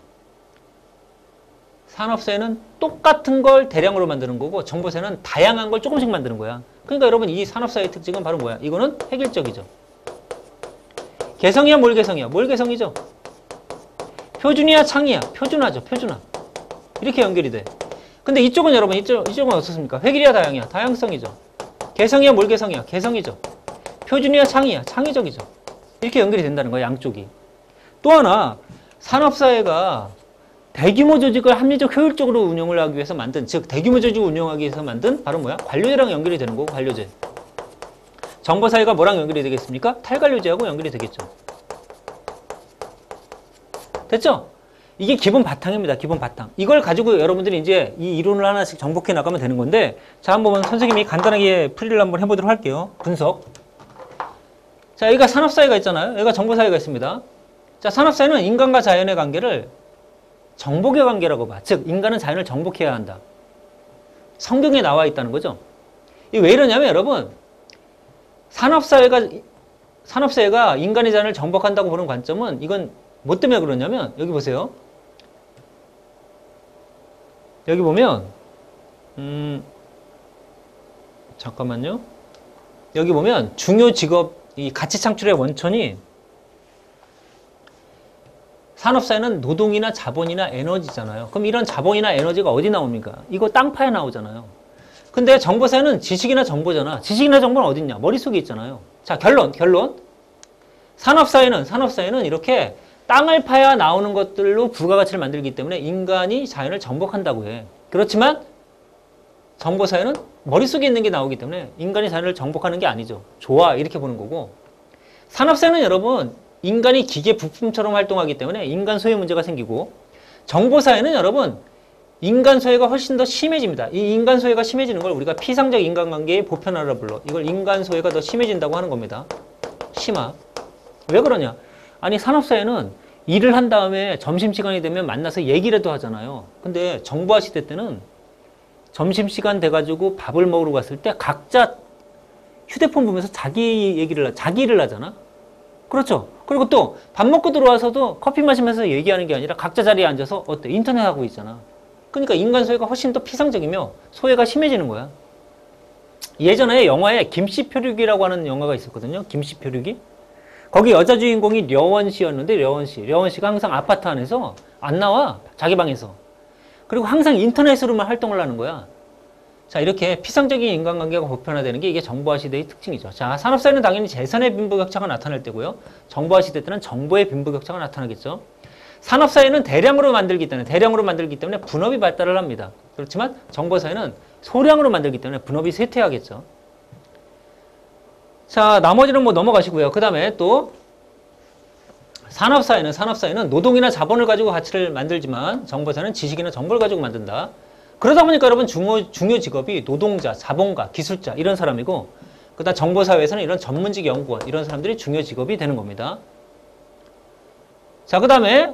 산업사회는 똑같은 걸 대량으로 만드는 거고 정보사회는 다양한 걸 조금씩 만드는 거야. 그러니까 여러분 이 산업사회의 특징은 바로 뭐야? 이거는 획일적이죠. 개성이야, 뭘 개성이야? 뭘 개성이죠? 표준이야, 창이야? 표준화죠, 표준화. 이렇게 연결이 돼. 근데 이쪽은 여러분, 이쪽, 이쪽은 어떻습니까? 획일이야, 다양이야? 다양성이죠. 개성이야, 뭘 개성이야? 개성이죠. 표준이야, 창이야? 창의적이죠. 이렇게 연결이 된다는 거야, 양쪽이. 또 하나, 산업사회가 대규모 조직을 합리적 효율적으로 운영을 하기 위해서 만든, 즉 대규모 조직을 운영하기 위해서 만든 바로 뭐야? 관료제랑 연결이 되는 거고, 관료제. 정보사회가 뭐랑 연결이 되겠습니까? 탈관료제하고 연결이 되겠죠. 됐죠? 이게 기본 바탕입니다. 기본 바탕. 이걸 가지고 여러분들이 이제 이 이론을 하나씩 정복해 나가면 되는 건데, 자, 한번 선생님이 간단하게 풀이를 한번 해보도록 할게요. 분석. 자, 여기가 산업사회가 있잖아요. 여기가 정보사회가 있습니다. 자, 산업사회는 인간과 자연의 관계를 정복의 관계라고 봐. 즉, 인간은 자연을 정복해야 한다. 성경에 나와 있다는 거죠. 이게 왜 이러냐면 여러분, 산업사회가, 산업사회가 인간의 자연을 정복한다고 보는 관점은 이건 뭐 때문에 그러냐면, 여기 보세요. 여기 보면, 음, 잠깐만요. 여기 보면 중요 직업, 이 가치 창출의 원천이 산업사회는 노동이나 자본이나 에너지잖아요. 그럼 이런 자본이나 에너지가 어디 나옵니까? 이거 땅파에 나오잖아요. 근데 정보사회는 지식이나 정보잖아. 지식이나 정보는 어디 있냐? 머릿속에 있잖아요. 자, 결론, 결론. 산업사회는, 산업사회는 이렇게 땅을 파야 나오는 것들로 부가가치를 만들기 때문에 인간이 자연을 정복한다고 해. 그렇지만 정보사회는 머릿속에 있는 게 나오기 때문에 인간이 자연을 정복하는 게 아니죠. 좋아, 이렇게 보는 거고. 산업사회는 여러분, 인간이 기계 부품처럼 활동하기 때문에 인간 소외 문제가 생기고, 정보사회는 여러분 인간 소외가 훨씬 더 심해집니다. 이 인간 소외가 심해지는 걸 우리가 피상적 인간관계의 보편화라 불러. 이걸 인간 소외가 더 심해진다고 하는 겁니다. 심화. 왜 그러냐? 아니, 산업사회는 일을 한 다음에 점심시간이 되면 만나서 얘기라도 하잖아요. 근데 정보화 시대 때는 점심시간 돼가지고 밥을 먹으러 갔을 때 각자 휴대폰 보면서 자기 얘기를, 자기 일을 하잖아. 그렇죠. 그리고 또 밥 먹고 들어와서도 커피 마시면서 얘기하는 게 아니라 각자 자리에 앉아서 어때? 인터넷 하고 있잖아. 그러니까 인간 소외가 훨씬 더 피상적이며 소외가 심해지는 거야. 예전에 영화에 김씨표류기라고 하는 영화가 있었거든요. 김씨표류기. 거기 여자 주인공이 려원 씨였는데, 려원 씨. 려원 씨가 항상 아파트 안에서 안 나와. 자기 방에서. 그리고 항상 인터넷으로만 활동을 하는 거야. 자, 이렇게 피상적인 인간관계가 보편화되는 게 이게 정보화 시대의 특징이죠. 자, 산업사회는 당연히 재산의 빈부격차가 나타날 때고요. 정보화 시대 때는 정보의 빈부격차가 나타나겠죠. 산업사회는 대량으로 만들기 때문에, 대량으로 만들기 때문에 분업이 발달을 합니다. 그렇지만 정보사회는 소량으로 만들기 때문에 분업이 쇠퇴하겠죠. 자, 나머지는 뭐 넘어가시고요. 그 다음에 또 산업사회는, 산업사회는 노동이나 자본을 가지고 가치를 만들지만 정보사회는 지식이나 정보를 가지고 만든다. 그러다 보니까 여러분 중요, 중요 직업이 노동자, 자본가, 기술자 이런 사람이고, 그 다음 정보사회에서는 이런 전문직 연구원 이런 사람들이 중요 직업이 되는 겁니다. 자, 그 다음에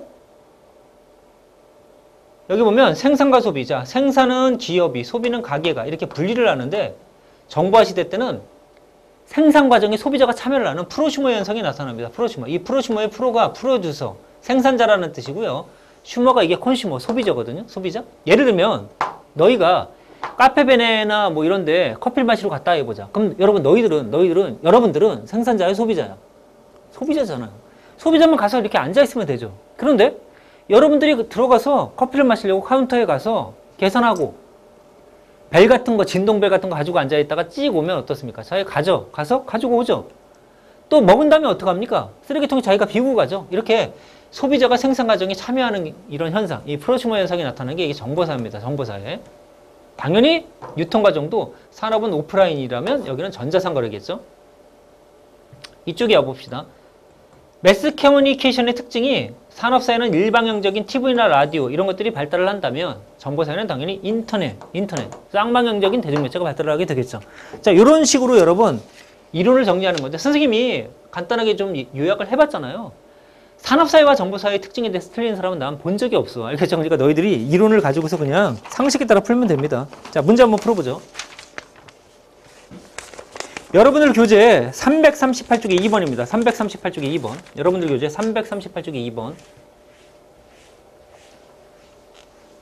여기 보면 생산과 소비자, 생산은 기업이, 소비는 가게가 이렇게 분리를 하는데, 정보화 시대 때는 생산 과정에 소비자가 참여를 하는 프로슈머 현상이 나타납니다. 프로슈머. 이 프로슈머의 프로가 프로듀서, 생산자라는 뜻이고요. 슈머가 이게 콘슈머, 소비자거든요. 소비자. 예를 들면 너희가 카페베네나 뭐 이런데 커피를 마시러 갔다 해보자. 그럼 여러분 너희들은 너희들은 여러분들은 생산자야, 소비자야? 소비자잖아요. 소비자만 가서 이렇게 앉아 있으면 되죠. 그런데 여러분들이 들어가서 커피를 마시려고 카운터에 가서 계산하고 벨 같은 거, 진동벨 같은 거 가지고 앉아 있다가 찍 오면 어떻습니까? 자기가 가져 가서 가지고 오죠. 또 먹은 다음에 어떡합니까? 쓰레기통에 자기가 비우고 가죠. 이렇게 소비자가 생산 과정에 참여하는 이런 현상, 이 프로슈머 현상이 나타나는 게 이게 정보사회입니다. 정보사회. 당연히 유통 과정도 산업은 오프라인이라면 여기는 전자상거래겠죠. 이쪽에 와봅시다. 매스 커뮤니케이션의 특징이, 산업사회는 일방향적인 티비나 라디오 이런 것들이 발달을 한다면 정보사회는 당연히 인터넷, 인터넷, 쌍방향적인 대중매체가 발달을 하게 되겠죠. 자, 이런 식으로 여러분 이론을 정리하는 건데, 선생님이 간단하게 좀 요약을 해봤잖아요. 산업사회와 정보사회의 특징에 대해서 틀리는 사람은 난 본 적이 없어. 알겠죠? 그러니까 너희들이 이론을 가지고서 그냥 상식에 따라 풀면 됩니다. 자, 문제 한번 풀어보죠. 여러분들 교재 삼백삼십팔 쪽에 이 번입니다. 삼백삼십팔 쪽에 이 번. 여러분들 교재 삼백삼십팔 쪽에 이 번.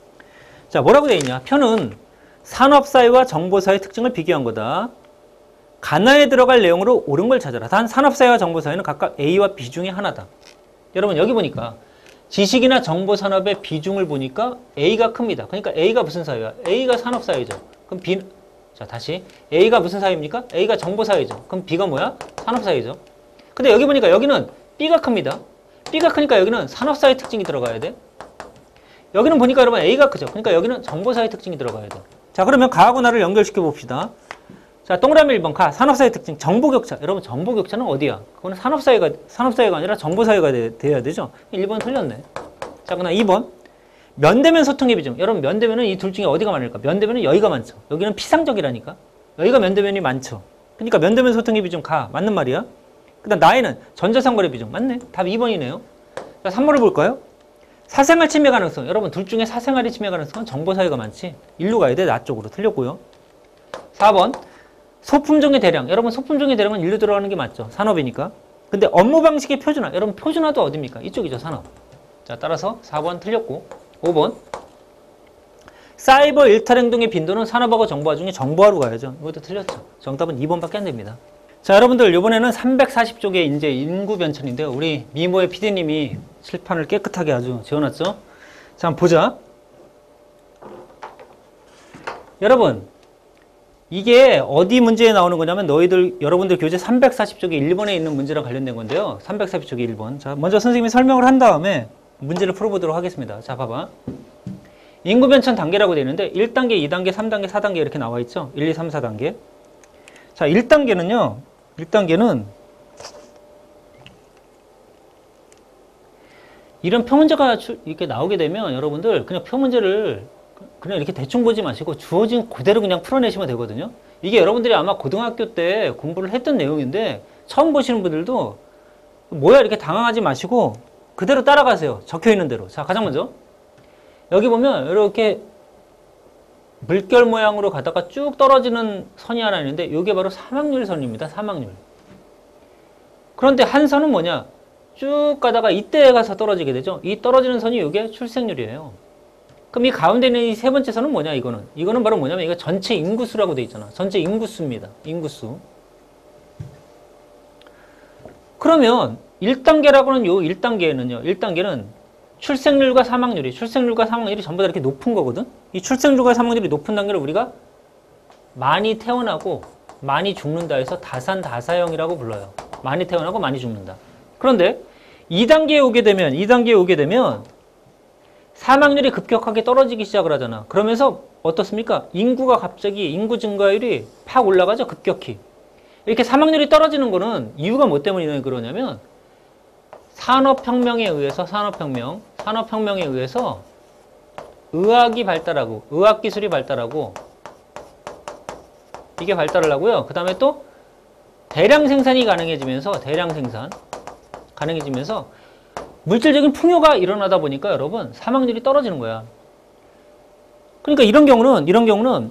자, 뭐라고 되어 있냐? 표는 산업사회와 정보사회의 특징을 비교한 거다. 가나에 들어갈 내용으로 옳은 걸 찾아라. 단 산업사회와 정보사회는 각각 A와 B 중에 하나다. 여러분 여기 보니까 지식이나 정보산업의 비중을 보니까 A가 큽니다. 그러니까 A가 무슨 사회야? A가 산업사회죠. 그럼 B, 자 다시 A가 무슨 사회입니까? A가 정보사회죠. 그럼 B가 뭐야? 산업사회죠. 근데 여기 보니까 여기는 B가 큽니다. B가 크니까 여기는 산업사회 특징이 들어가야 돼. 여기는 보니까 여러분 A가 크죠. 그러니까 여기는 정보사회 특징이 들어가야 돼. 자 그러면 가하고 나를 연결시켜 봅시다. 자 동그라미 일 번 가. 산업사회 특징 정보격차. 여러분 정보격차는 어디야? 그거는 산업사회가 산업사회가 아니라 정보사회가 돼, 돼야 되죠. 일 번 틀렸네. 자 그다음 이 번 면대면 소통의 비중. 여러분 면대면은 이 둘 중에 어디가 많을까? 면대면은 여기가 많죠. 여기는 피상적이라니까. 여기가 면대면이 많죠. 그러니까 면대면 소통의 비중 가. 맞는 말이야. 그 다음 나이는 전자상거래 비중. 맞네. 답 이 번이네요. 자 삼 번을 볼까요? 사생활 침해 가능성. 여러분 둘 중에 사생활이 침해 가능성은 정보사회가 많지. 일로 가야 돼. 나 쪽으로. 틀렸고요. 사 번 소품종의 대량. 여러분 소품종의 대량은 일로 들어가는 게 맞죠. 산업이니까. 근데 업무 방식의 표준화. 여러분 표준화도 어딥니까? 이쪽이죠. 산업. 자 따라서 사 번 틀렸고 오 번 사이버 일탈 행동의 빈도는 산업하고 정보화 중에 정보화로 가야죠. 이것도 틀렸죠. 정답은 이 번밖에 안 됩니다. 자 여러분들 이번에는 삼백사십 쪽의 이제 인구 변천인데요. 우리 미모의 피디님이 칠판을 깨끗하게 아주 지어놨죠. 자 한번 보자. 여러분 이게 어디 문제에 나오는 거냐면 너희들 여러분들 교재 삼백사십 쪽에 일 번에 있는 문제랑 관련된 건데요. 삼백사십 쪽에 일 번. 자 먼저 선생님이 설명을 한 다음에 문제를 풀어보도록 하겠습니다. 자 봐봐. 인구 변천 단계라고 되어 있는데 일 단계, 이 단계, 삼 단계, 사 단계 이렇게 나와 있죠. 일, 이, 삼, 사 단계. 자 일 단계는요. 일 단계는 이런 표문제가 이렇게 나오게 되면 여러분들 그냥 표문제를 그냥 이렇게 대충 보지 마시고 주어진 그대로 그냥 풀어내시면 되거든요. 이게 여러분들이 아마 고등학교 때 공부를 했던 내용인데 처음 보시는 분들도 뭐야 이렇게 당황하지 마시고 그대로 따라가세요. 적혀있는 대로. 자 가장 먼저 여기 보면 이렇게 물결 모양으로 가다가 쭉 떨어지는 선이 하나 있는데 이게 바로 사망률 선입니다. 사망률. 그런데 한 선은 뭐냐? 쭉 가다가 이때에 가서 떨어지게 되죠. 이 떨어지는 선이 이게 출생률이에요. 그럼 이 가운데 있는 이 세 번째 선은 뭐냐? 이거는 이거는 바로 뭐냐면 이거 전체 인구수라고 돼 있잖아. 전체 인구수입니다. 인구수. 그러면 일 단계라고는 요 일 단계에는요. 일 단계는 출생률과 사망률이 출생률과 사망률이 전부 다 이렇게 높은 거거든. 이 출생률과 사망률이 높은 단계를 우리가 많이 태어나고 많이 죽는다 해서 다산다사형이라고 불러요. 많이 태어나고 많이 죽는다. 그런데 이 단계에 오게 되면 이 단계에 오게 되면 사망률이 급격하게 떨어지기 시작을 하잖아. 그러면서 어떻습니까? 인구가 갑자기 인구 증가율이 팍 올라가죠. 급격히. 이렇게 사망률이 떨어지는 거는 이유가 뭐 때문에 그러냐면 산업혁명에 의해서 산업혁명, 산업혁명에 의해서 의학이 발달하고 의학기술이 발달하고 이게 발달을 하고요. 그 다음에 또 대량 생산이 가능해지면서 대량 생산 가능해지면서 물질적인 풍요가 일어나다 보니까 여러분 사망률이 떨어지는 거야. 그러니까 이런 경우는 이런 경우는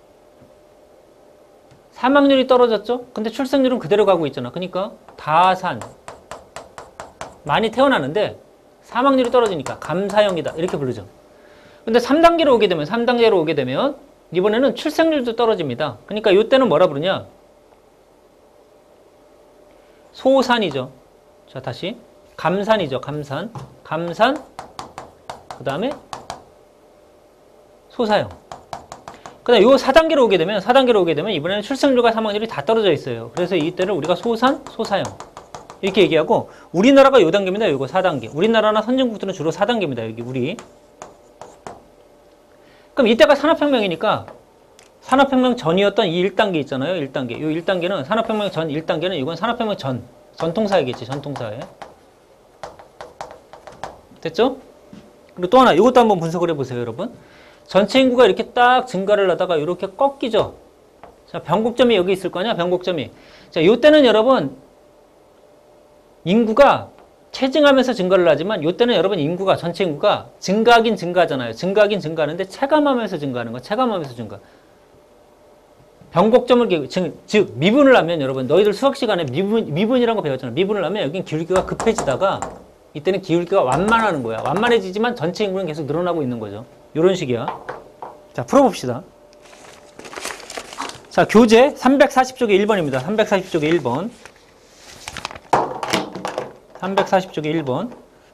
사망률이 떨어졌죠? 근데 출생률은 그대로 가고 있잖아. 그러니까 다산 많이 태어나는데 사망률이 떨어지니까 감사형이다. 이렇게 부르죠. 근데 삼 단계로 오게 되면 삼 단계로 오게 되면 이번에는 출생률도 떨어집니다. 그러니까 이때는 뭐라 부르냐? 소산이죠. 자, 다시 감산이죠. 감산. 감산. 그 다음에 소사형. 그 다음에 요 사 단계로 오게 되면 사 단계로 오게 되면 이번에는 출생률과 사망률이 다 떨어져 있어요. 그래서 이때를 우리가 소산, 소사형 이렇게 얘기하고 우리나라가 요 단계입니다. 요거 사 단계. 우리나라나 선진국들은 주로 사 단계입니다. 여기 우리. 그럼 이때가 산업혁명이니까 산업혁명 전이었던 이 일 단계 있잖아요. 일 단계. 요 일 단계는 산업혁명 전 일 단계는 이건 산업혁명 전 전통사회겠지. 전통사회. 됐죠? 그리고 또 하나 이것도 한번 분석을 해보세요. 여러분. 전체 인구가 이렇게 딱 증가를 하다가 이렇게 꺾이죠. 자, 변곡점이 여기 있을 거 아니야? 변곡점이. 자, 요때는 여러분 인구가 체증하면서 증가를 하지만 이때는 여러분 인구가 전체 인구가 증가하긴 증가하잖아요. 증가하긴 증가하는데 체감하면서 증가하는 거. 체감하면서 증가. 변곡점을 즉, 즉 미분을 하면 여러분 너희들 수학 시간에 미분 미분이라는 거 배웠잖아요. 미분을 하면 여긴 기울기가 급해지다가 이때는 기울기가 완만하는 거야. 완만해지지만 전체 인구는 계속 늘어나고 있는 거죠. 이런 식이야. 자, 풀어봅시다. 자, 교재 삼백사십 쪽에 일 번입니다. 삼백사십 쪽에 일 번. 삼백사십 쪽에 일 번.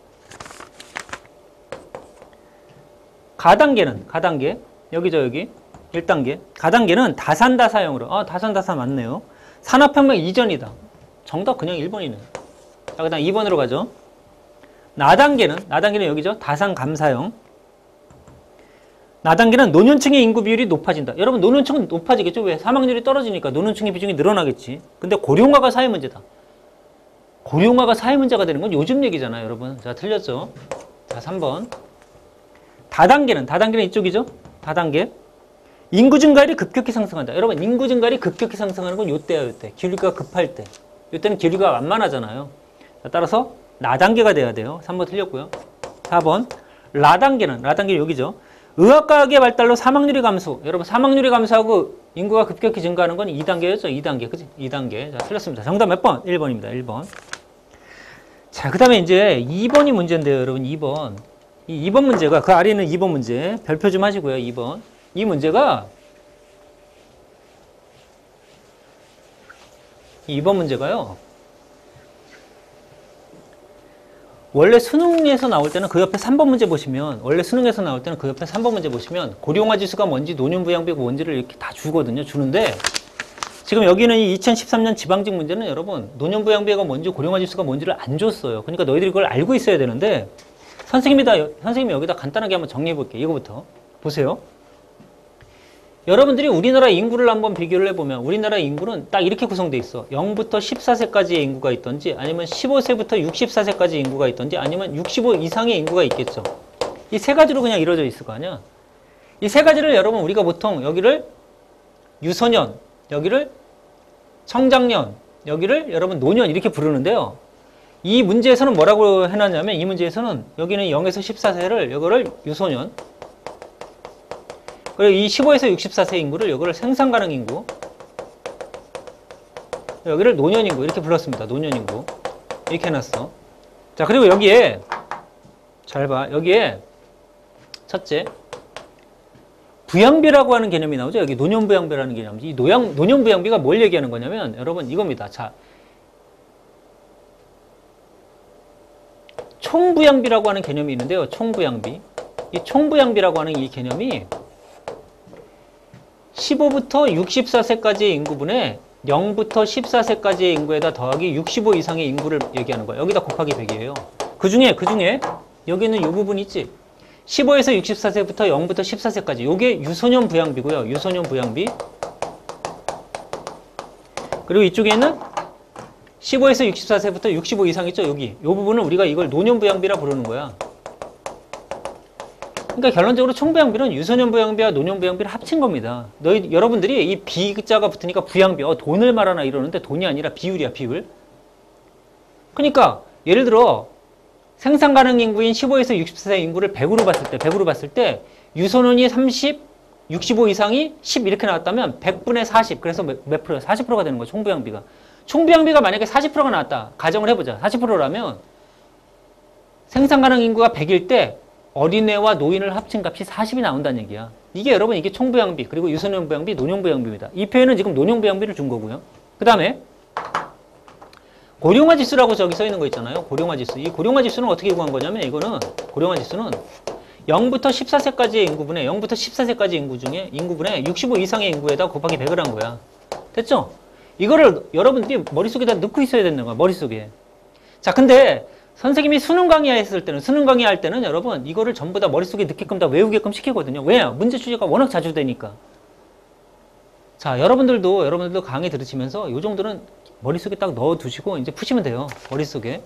가단계는, 가단계. 여기죠, 여기. 일 단계. 가단계는 다산다사형으로. 아, 다산다사 맞네요. 산업혁명 이전이다. 정답 그냥 일 번이네. 자, 그 다음 이 번으로 가죠. 나단계는, 나단계는 여기죠. 다산감사형. 나단계는 노년층의 인구 비율이 높아진다. 여러분, 노년층은 높아지겠죠? 왜? 사망률이 떨어지니까 노년층의 비중이 늘어나겠지. 근데 고령화가 사회 문제다. 고령화가 사회 문제가 되는 건 요즘 얘기잖아요, 여러분. 자, 틀렸죠? 자, 삼 번. 다단계는, 다단계는 이쪽이죠? 다단계. 인구 증가율이 급격히 상승한다. 여러분, 인구 증가율이 급격히 상승하는 건 요때야, 요때. 기울기가 급할 때. 요때는 기울기가 완만하잖아요. 자, 따라서 나단계가 돼야 돼요. 삼 번 틀렸고요. 사 번. 라단계는, 라단계 여기죠? 의학과학의 발달로 사망률이 감소. 여러분, 사망률이 감소하고 인구가 급격히 증가하는 건 이 단계였죠? 이 단계. 그치? 이 단계. 자, 틀렸습니다. 정답 몇 번? 일 번입니다. 일 번. 자, 그 다음에 이제 이 번이 문제인데요, 여러분. 이 번. 이 이 번 문제가, 그 아래는 이 번 문제. 별표 좀 하시고요, 이 번. 이 문제가, 이 번 문제가요. 원래 수능에서 나올 때는 그 옆에 삼 번 문제 보시면, 원래 수능에서 나올 때는 그 옆에 삼 번 문제 보시면 고령화 지수가 뭔지, 노년부양비가 뭔지를 이렇게 다 주거든요. 주는데, 지금 여기는 이 이천십삼 년 지방직 문제는 여러분, 노년부양비가 뭔지, 고령화 지수가 뭔지를 안 줬어요. 그러니까 너희들이 그걸 알고 있어야 되는데, 선생님이다, 선생님이 여기다 간단하게 한번 정리해 볼게요. 이거부터. 보세요. 여러분들이 우리나라 인구를 한번 비교를 해보면 우리나라 인구는 딱 이렇게 구성되어 있어. 영부터 십사 세까지의 인구가 있던지 아니면 십오 세부터 육십사 세까지 인구가 있던지 아니면 육십오 이상의 인구가 있겠죠. 이 세 가지로 그냥 이루어져 있을 거 아니야. 이 세 가지를 여러분 우리가 보통 여기를 유소년, 여기를 청장년, 여기를 여러분 노년 이렇게 부르는데요. 이 문제에서는 뭐라고 해놨냐면 이 문제에서는 여기는 영에서 십사 세를 이거를 유소년, 그리고 이 십오에서 육십사 세 인구를 여기를 생산 가능 인구, 여기를 노년 인구 이렇게 불렀습니다. 노년 인구 이렇게 해놨어. 자, 그리고 여기에 잘 봐. 여기에 첫째 부양비라고 하는 개념이 나오죠. 여기 노년부양비라는 개념이지. 이 노양, 노년부양비가 뭘 얘기하는 거냐면 여러분 이겁니다. 자, 총부양비라고 하는 개념이 있는데요. 총부양비. 이 총부양비라고 하는 이 개념이 십오부터 육십사 세까지의 인구분에 영부터 십사 세까지의 인구에다 더하기 육십오 이상의 인구를 얘기하는 거예요. 여기다 곱하기 백이에요. 그 중에, 그 중에 여기는 이 부분 있지. 십오에서 육십사 세부터 영부터 십사 세까지. 요게 유소년 부양비고요. 유소년 부양비. 그리고 이쪽에는 십오에서 육십사 세부터 육십오 이상 있죠. 여기. 요 부분은 우리가 이걸 노년 부양비라 부르는 거야. 그러니까 결론적으로 총부양비는 유소년 부양비와 노년 부양비를 합친 겁니다. 너희 여러분들이 이 비자가 붙으니까 부양비, 어, 돈을 말하나 이러는데 돈이 아니라 비율이야, 비율. 그러니까 예를 들어 생산 가능 인구인 십오에서 육십사 세 인구를 백으로 봤을 때, 백으로 봤을 때 유소년이 삼십, 육십오 이상이 십 이렇게 나왔다면 백분의 사십, 그래서 몇, 몇 프로야? 사십 퍼센트가 되는 거야, 총부양비가. 총부양비가 만약에 사십 퍼센트가 나왔다. 가정을 해보자. 사십 퍼센트라면 생산 가능 인구가 백일 때 어린애와 노인을 합친 값이 사십이 나온다는 얘기야. 이게 여러분 이게 총부양비, 그리고 유소년 부양비, 노년 부양비입니다. 이 표현은 지금 노년 부양비를 준 거고요. 그 다음에 고령화 지수라고 저기 써 있는 거 있잖아요. 고령화 지수. 이 고령화 지수는 어떻게 구한 거냐면 이거는 고령화 지수는 영부터 십사 세까지의 인구분에 영부터 십사 세까지 인구 중에 인구분에 육십오 이상의 인구에다 곱하기 백을 한 거야. 됐죠? 이거를 여러분들이 머릿속에다 넣고 있어야 되는 거야. 머릿속에. 자, 근데 선생님이 수능 강의했을 때는, 수능 강의할 때는 여러분 이거를 전부 다 머릿속에 넣게끔 다 외우게끔 시키거든요. 왜요? 문제 출제가 워낙 자주 되니까. 자, 여러분들도 여러분들도 강의 들으시면서 이 정도는 머릿속에 딱 넣어두시고 이제 푸시면 돼요. 머릿속에.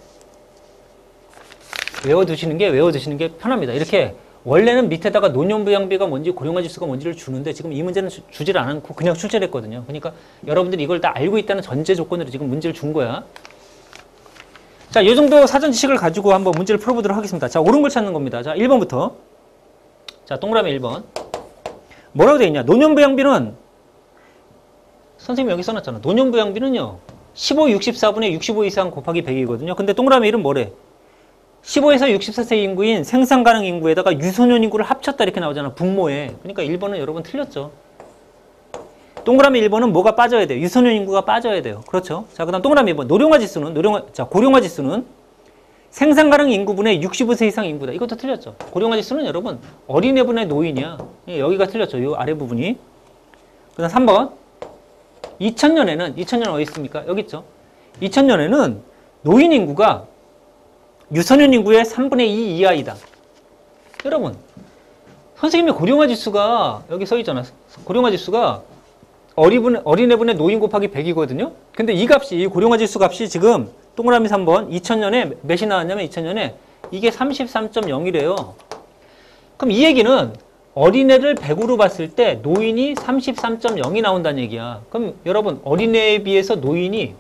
외워두시는 게, 외워두시는 게 편합니다. 이렇게 원래는 밑에다가 노년부양비가 뭔지 고령화 지수가 뭔지를 주는데 지금 이 문제는 주, 주질 않고 그냥 출제를 했거든요. 그러니까 여러분들이 이걸 다 알고 있다는 전제 조건으로 지금 문제를 준 거야. 자, 이 정도 사전 지식을 가지고 한번 문제를 풀어보도록 하겠습니다. 자, 옳은 걸 찾는 겁니다. 자, 일 번부터. 자, 동그라미 일 번. 뭐라고 되어 있냐? 노년부양비는, 선생님이 여기 써놨잖아. 노년부양비는요, 십오, 육십사분의 육십오 이상 곱하기 백이거든요. 근데 동그라미 일은 뭐래? 십오에서 육십사 세 인구인 생산 가능 인구에다가 유소년 인구를 합쳤다 이렇게 나오잖아. 분모에. 그러니까 일 번은 여러분 틀렸죠. 동그라미 일 번은 뭐가 빠져야 돼요? 유소년 인구가 빠져야 돼요. 그렇죠? 자, 그 다음 동그라미 일 번. 노령화 지수는, 노령화, 자, 고령화 지수는 생산 가능 인구분의 육십오 세 이상 인구다. 이것도 틀렸죠. 고령화 지수는 여러분, 어린애분의 노인이야. 예, 여기가 틀렸죠. 이 아래 부분이. 그 다음 삼 번. 이천 년에는, 이천 년 어디 있습니까? 여기 있죠. 이천 년에는 노인 인구가 유소년 인구의 삼분의 이 이하이다. 여러분, 선생님의 고령화 지수가 여기 써 있잖아. 고령화 지수가 어린분, 어린애분의 노인 곱하기 백이거든요. 근데 이 값이, 이 고령화 지수 값이 지금 동그라미 삼 번 이천 년에 몇이 나왔냐면 이천 년에 이게 삼십삼 점 영이래요. 그럼 이 얘기는 어린애를 백으로 봤을 때 노인이 삼십삼 점 영이 나온다는 얘기야. 그럼 여러분, 어린애에 비해서 노인이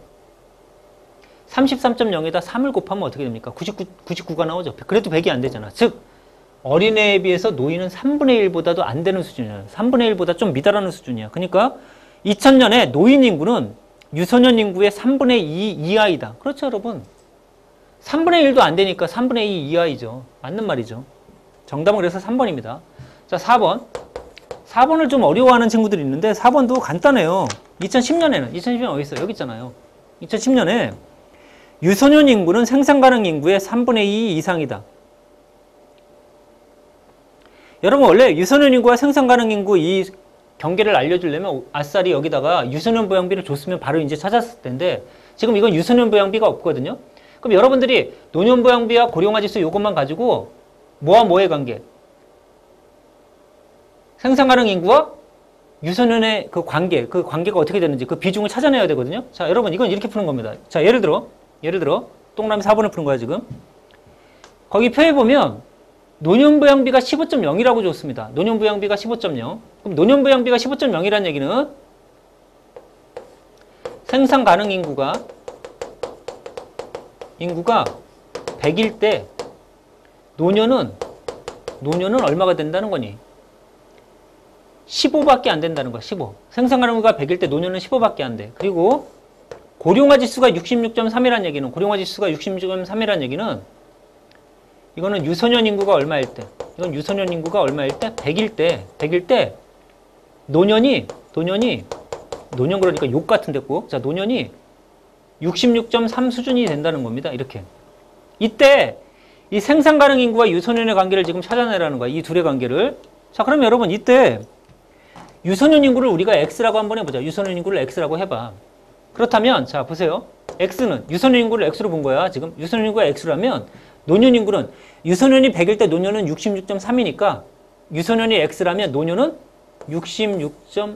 삼십삼 점 영에다 삼을 곱하면 어떻게 됩니까? 구십구, 구십구가 나오죠. 그래도 백이 안 되잖아. 즉 어린애에 비해서 노인은 삼분의 일보다도 안 되는 수준이야. 삼분의 일보다 좀 미달하는 수준이야. 그러니까 이천 년에 노인 인구는 유소년 인구의 삼분의 이 이하이다. 그렇죠, 여러분? 삼분의 일도 안 되니까 삼분의 이 이하이죠. 맞는 말이죠. 정답은 그래서 삼 번입니다. 자, 사 번. 사 번을 좀 어려워하는 친구들이 있는데 사 번도 간단해요. 이천십 년에는, 이천십 년 어디 있어요? 여기 있잖아요. 이천십 년에 유소년 인구는 생산 가능 인구의 삼분의 이 이상이다. 여러분, 원래 유소년 인구와 생산 가능 인구 이 경계를 알려주려면 아싸리 여기다가 유소년 부양비를 줬으면 바로 이제 찾았을 텐데 지금 이건 유소년 부양비가 없거든요. 그럼 여러분들이 노년 부양비와 고령화 지수 이것만 가지고 뭐와 뭐의 관계? 생산 가능 인구와 유소년의 그 관계, 그 관계가 어떻게 되는지 그 비중을 찾아내야 되거든요. 자, 여러분, 이건 이렇게 푸는 겁니다. 자, 예를 들어, 예를 들어 동그라미 사 번을 푸는 거야, 지금. 거기 표에 보면 노년부양비가 십오 점 영이라고 줬습니다. 노년부양비가 십오 점 영. 그럼 노년부양비가 십오 점 영이라는 얘기는 생산 가능 인구가 인구가 백일 때 노년은 노년은 얼마가 된다는 거니? 십오밖에 안 된다는 거야. 십오. 생산 가능 인구가 백일 때 노년은 십오밖에 안 돼. 그리고 고령화 지수가 육십육 점 삼이라는 얘기는 고령화 지수가 육십육 점 삼이라는 얘기는 이거는 유소년 인구가 얼마일 때, 이건 유소년 인구가 얼마일 때? 백일 때, 백일 때, 노년이, 노년이, 노년 그러니까 욕 같은 데고, 자, 노년이 육십육 점 삼 수준이 된다는 겁니다. 이렇게. 이때, 이 생산 가능 인구와 유소년의 관계를 지금 찾아내라는 거야. 이 둘의 관계를. 자, 그럼 여러분, 이때, 유소년 인구를 우리가 X라고 한번 해보자. 유소년 인구를 X라고 해봐. 그렇다면, 자, 보세요. X는, 유소년 인구를 X로 본 거야. 지금, 유소년 인구가 X라면, 노년 인구는 유소년이 백일 때 노년은 육십육 점 삼이니까 유소년이 X라면 노년은 육십육 점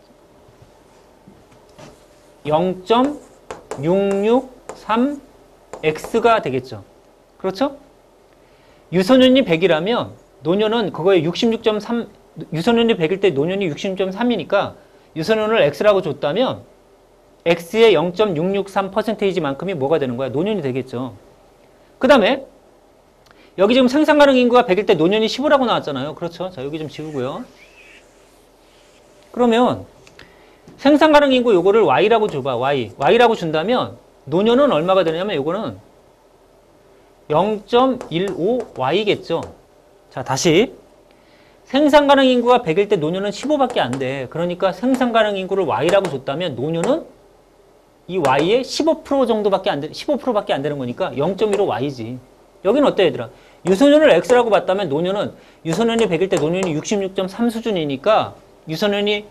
영 점 육육삼 엑스가 되겠죠. 그렇죠? 유소년이 백이라면 노년은 그거에 육십육 점 삼, 유소년이 백일 때 노년이 육십육 점 삼이니까 유소년을 X라고 줬다면 X의 영 점 육육삼 퍼센테이지만큼이 뭐가 되는 거야? 노년이 되겠죠. 그 다음에 여기 지금 생산 가능 인구가 백일 때 노년이 십오라고 나왔잖아요. 그렇죠? 자, 여기 좀 지우고요. 그러면 생산 가능 인구 요거를 Y라고 줘봐. Y. Y라고 준다면 노년은 얼마가 되냐면 요거는 영 점 일오 와이겠죠. 자, 다시 생산 가능 인구가 백일 때 노년은 십오밖에 안 돼. 그러니까 생산 가능 인구를 Y라고 줬다면 노년은 이 Y의 십오 퍼센트 정도밖에 안 돼, 십오 퍼센트밖에 안 되는 거니까 영 점 일오 와이지. 여기는 어때, 얘들아? 유소년을 X라고 봤다면 노년은 유소년이 백일 때 노년이 육십육 점 삼 수준이니까 유소년이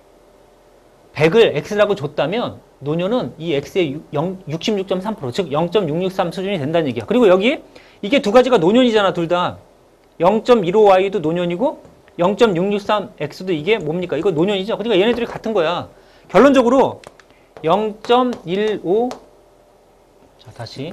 백을 X라고 줬다면 노년은 이 X의 육십육 점 삼 퍼센트, 즉 영 점 육육삼 수준이 된다는 얘기야. 그리고 여기 이게 두 가지가 노년이잖아, 둘 다. 영 점 일오 와이도 노년이고 영 점 육육삼 엑스도 이게 뭡니까? 이거 노년이죠. 그러니까 얘네들이 같은 거야. 결론적으로 영 점 일오 자, 다시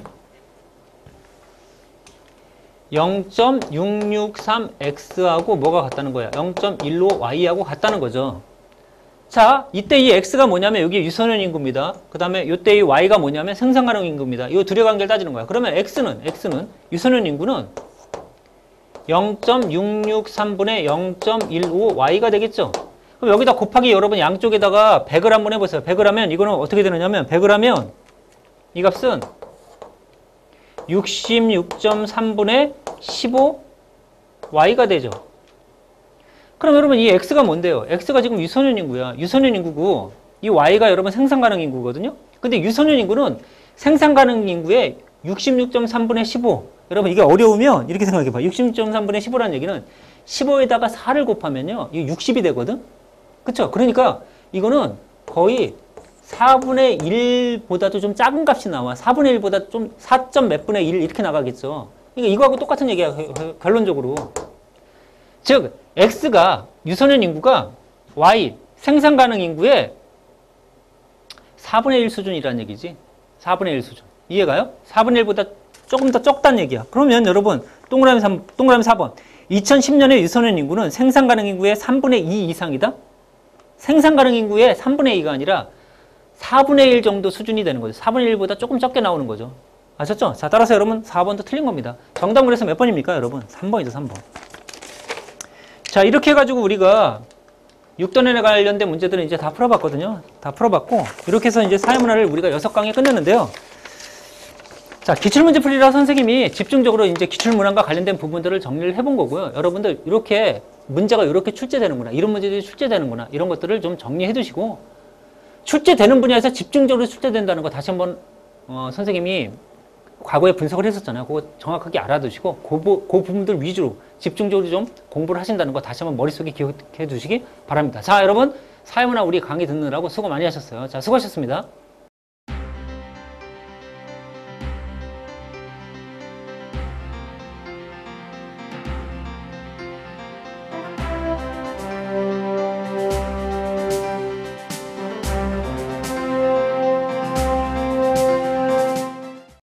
영 점 육육삼 엑스하고 뭐가 같다는 거야? 영 점 일오 와이하고 같다는 거죠. 자, 이때 이 X가 뭐냐면 여기 유소년 인구입니다. 그 다음에 이때 이 Y가 뭐냐면 생산 가능 인구입니다. 이 둘의 관계를 따지는 거야. 그러면 X는, X는, 유소년 인구는 영 점 육육삼분의 영 점 일오 와이가 되겠죠. 그럼 여기다 곱하기 여러분 양쪽에다가 백을 한번 해보세요. 백을 하면 이거는 어떻게 되느냐면 백을 하면 이 값은 육십육 점 삼분의 십오 와이가 되죠. 그럼 여러분 이 x가 뭔데요? x가 지금 유소년 인구야. 유소년 인구고 이 y가 여러분 생산 가능 인구거든요. 근데 유소년 인구는 생산 가능 인구의 육십육 점 삼분의 십오. 여러분 이게 어려우면 이렇게 생각해 봐. 육십육 점 삼분의 십오라는 얘기는 십오에다가 사를 곱하면요. 이게 육십이 되거든. 그쵸? 그러니까 이거는 거의 사분의 일보다도 좀 작은 값이 나와. 사분의 일보다 좀 사 점 몇 분의 일 이렇게 나가겠죠. 그러니까 이거하고 똑같은 얘기야. 결론적으로. 즉 x가 유소년 인구가 y 생산 가능 인구의 사분의 일 수준이라는 얘기지. 사분의 일 수준. 이해가요? 사분의 일보다 조금 더 적다는 얘기야. 그러면 여러분 동그라미 삼, 동그라미 사 번. 이천십 년에 유소년 인구는 생산 가능 인구의 삼분의 이 이상이다? 생산 가능 인구의 삼분의 이가 아니라 사분의 일 정도 수준이 되는 거죠. 사분의 일보다 조금 적게 나오는 거죠. 아셨죠? 자, 따라서 여러분 사 번도 틀린 겁니다. 정답은 그래서 몇 번입니까, 여러분? 삼 번이죠, 삼 번. 자, 이렇게 해가지고 우리가 육던에 관련된 문제들은 이제 다 풀어봤거든요. 다 풀어봤고, 이렇게 해서 이제 사회문화를 우리가 여섯 강에 끝냈는데요. 자, 기출문제 풀이라 선생님이 집중적으로 이제 기출문항과 관련된 부분들을 정리를 해본 거고요. 여러분들 이렇게 문제가 이렇게 출제되는구나, 이런 문제들이 출제되는구나, 이런 것들을 좀 정리해 두시고, 출제되는 분야에서 집중적으로 출제된다는 거 다시 한번 어, 선생님이 과거에 분석을 했었잖아요. 그거 정확하게 알아두시고 그, 부, 그 부분들 위주로 집중적으로 좀 공부를 하신다는 거 다시 한번 머릿속에 기억해 두시기 바랍니다. 자, 여러분 사회문화 우리 강의 듣느라고 수고 많이 하셨어요. 자, 수고하셨습니다.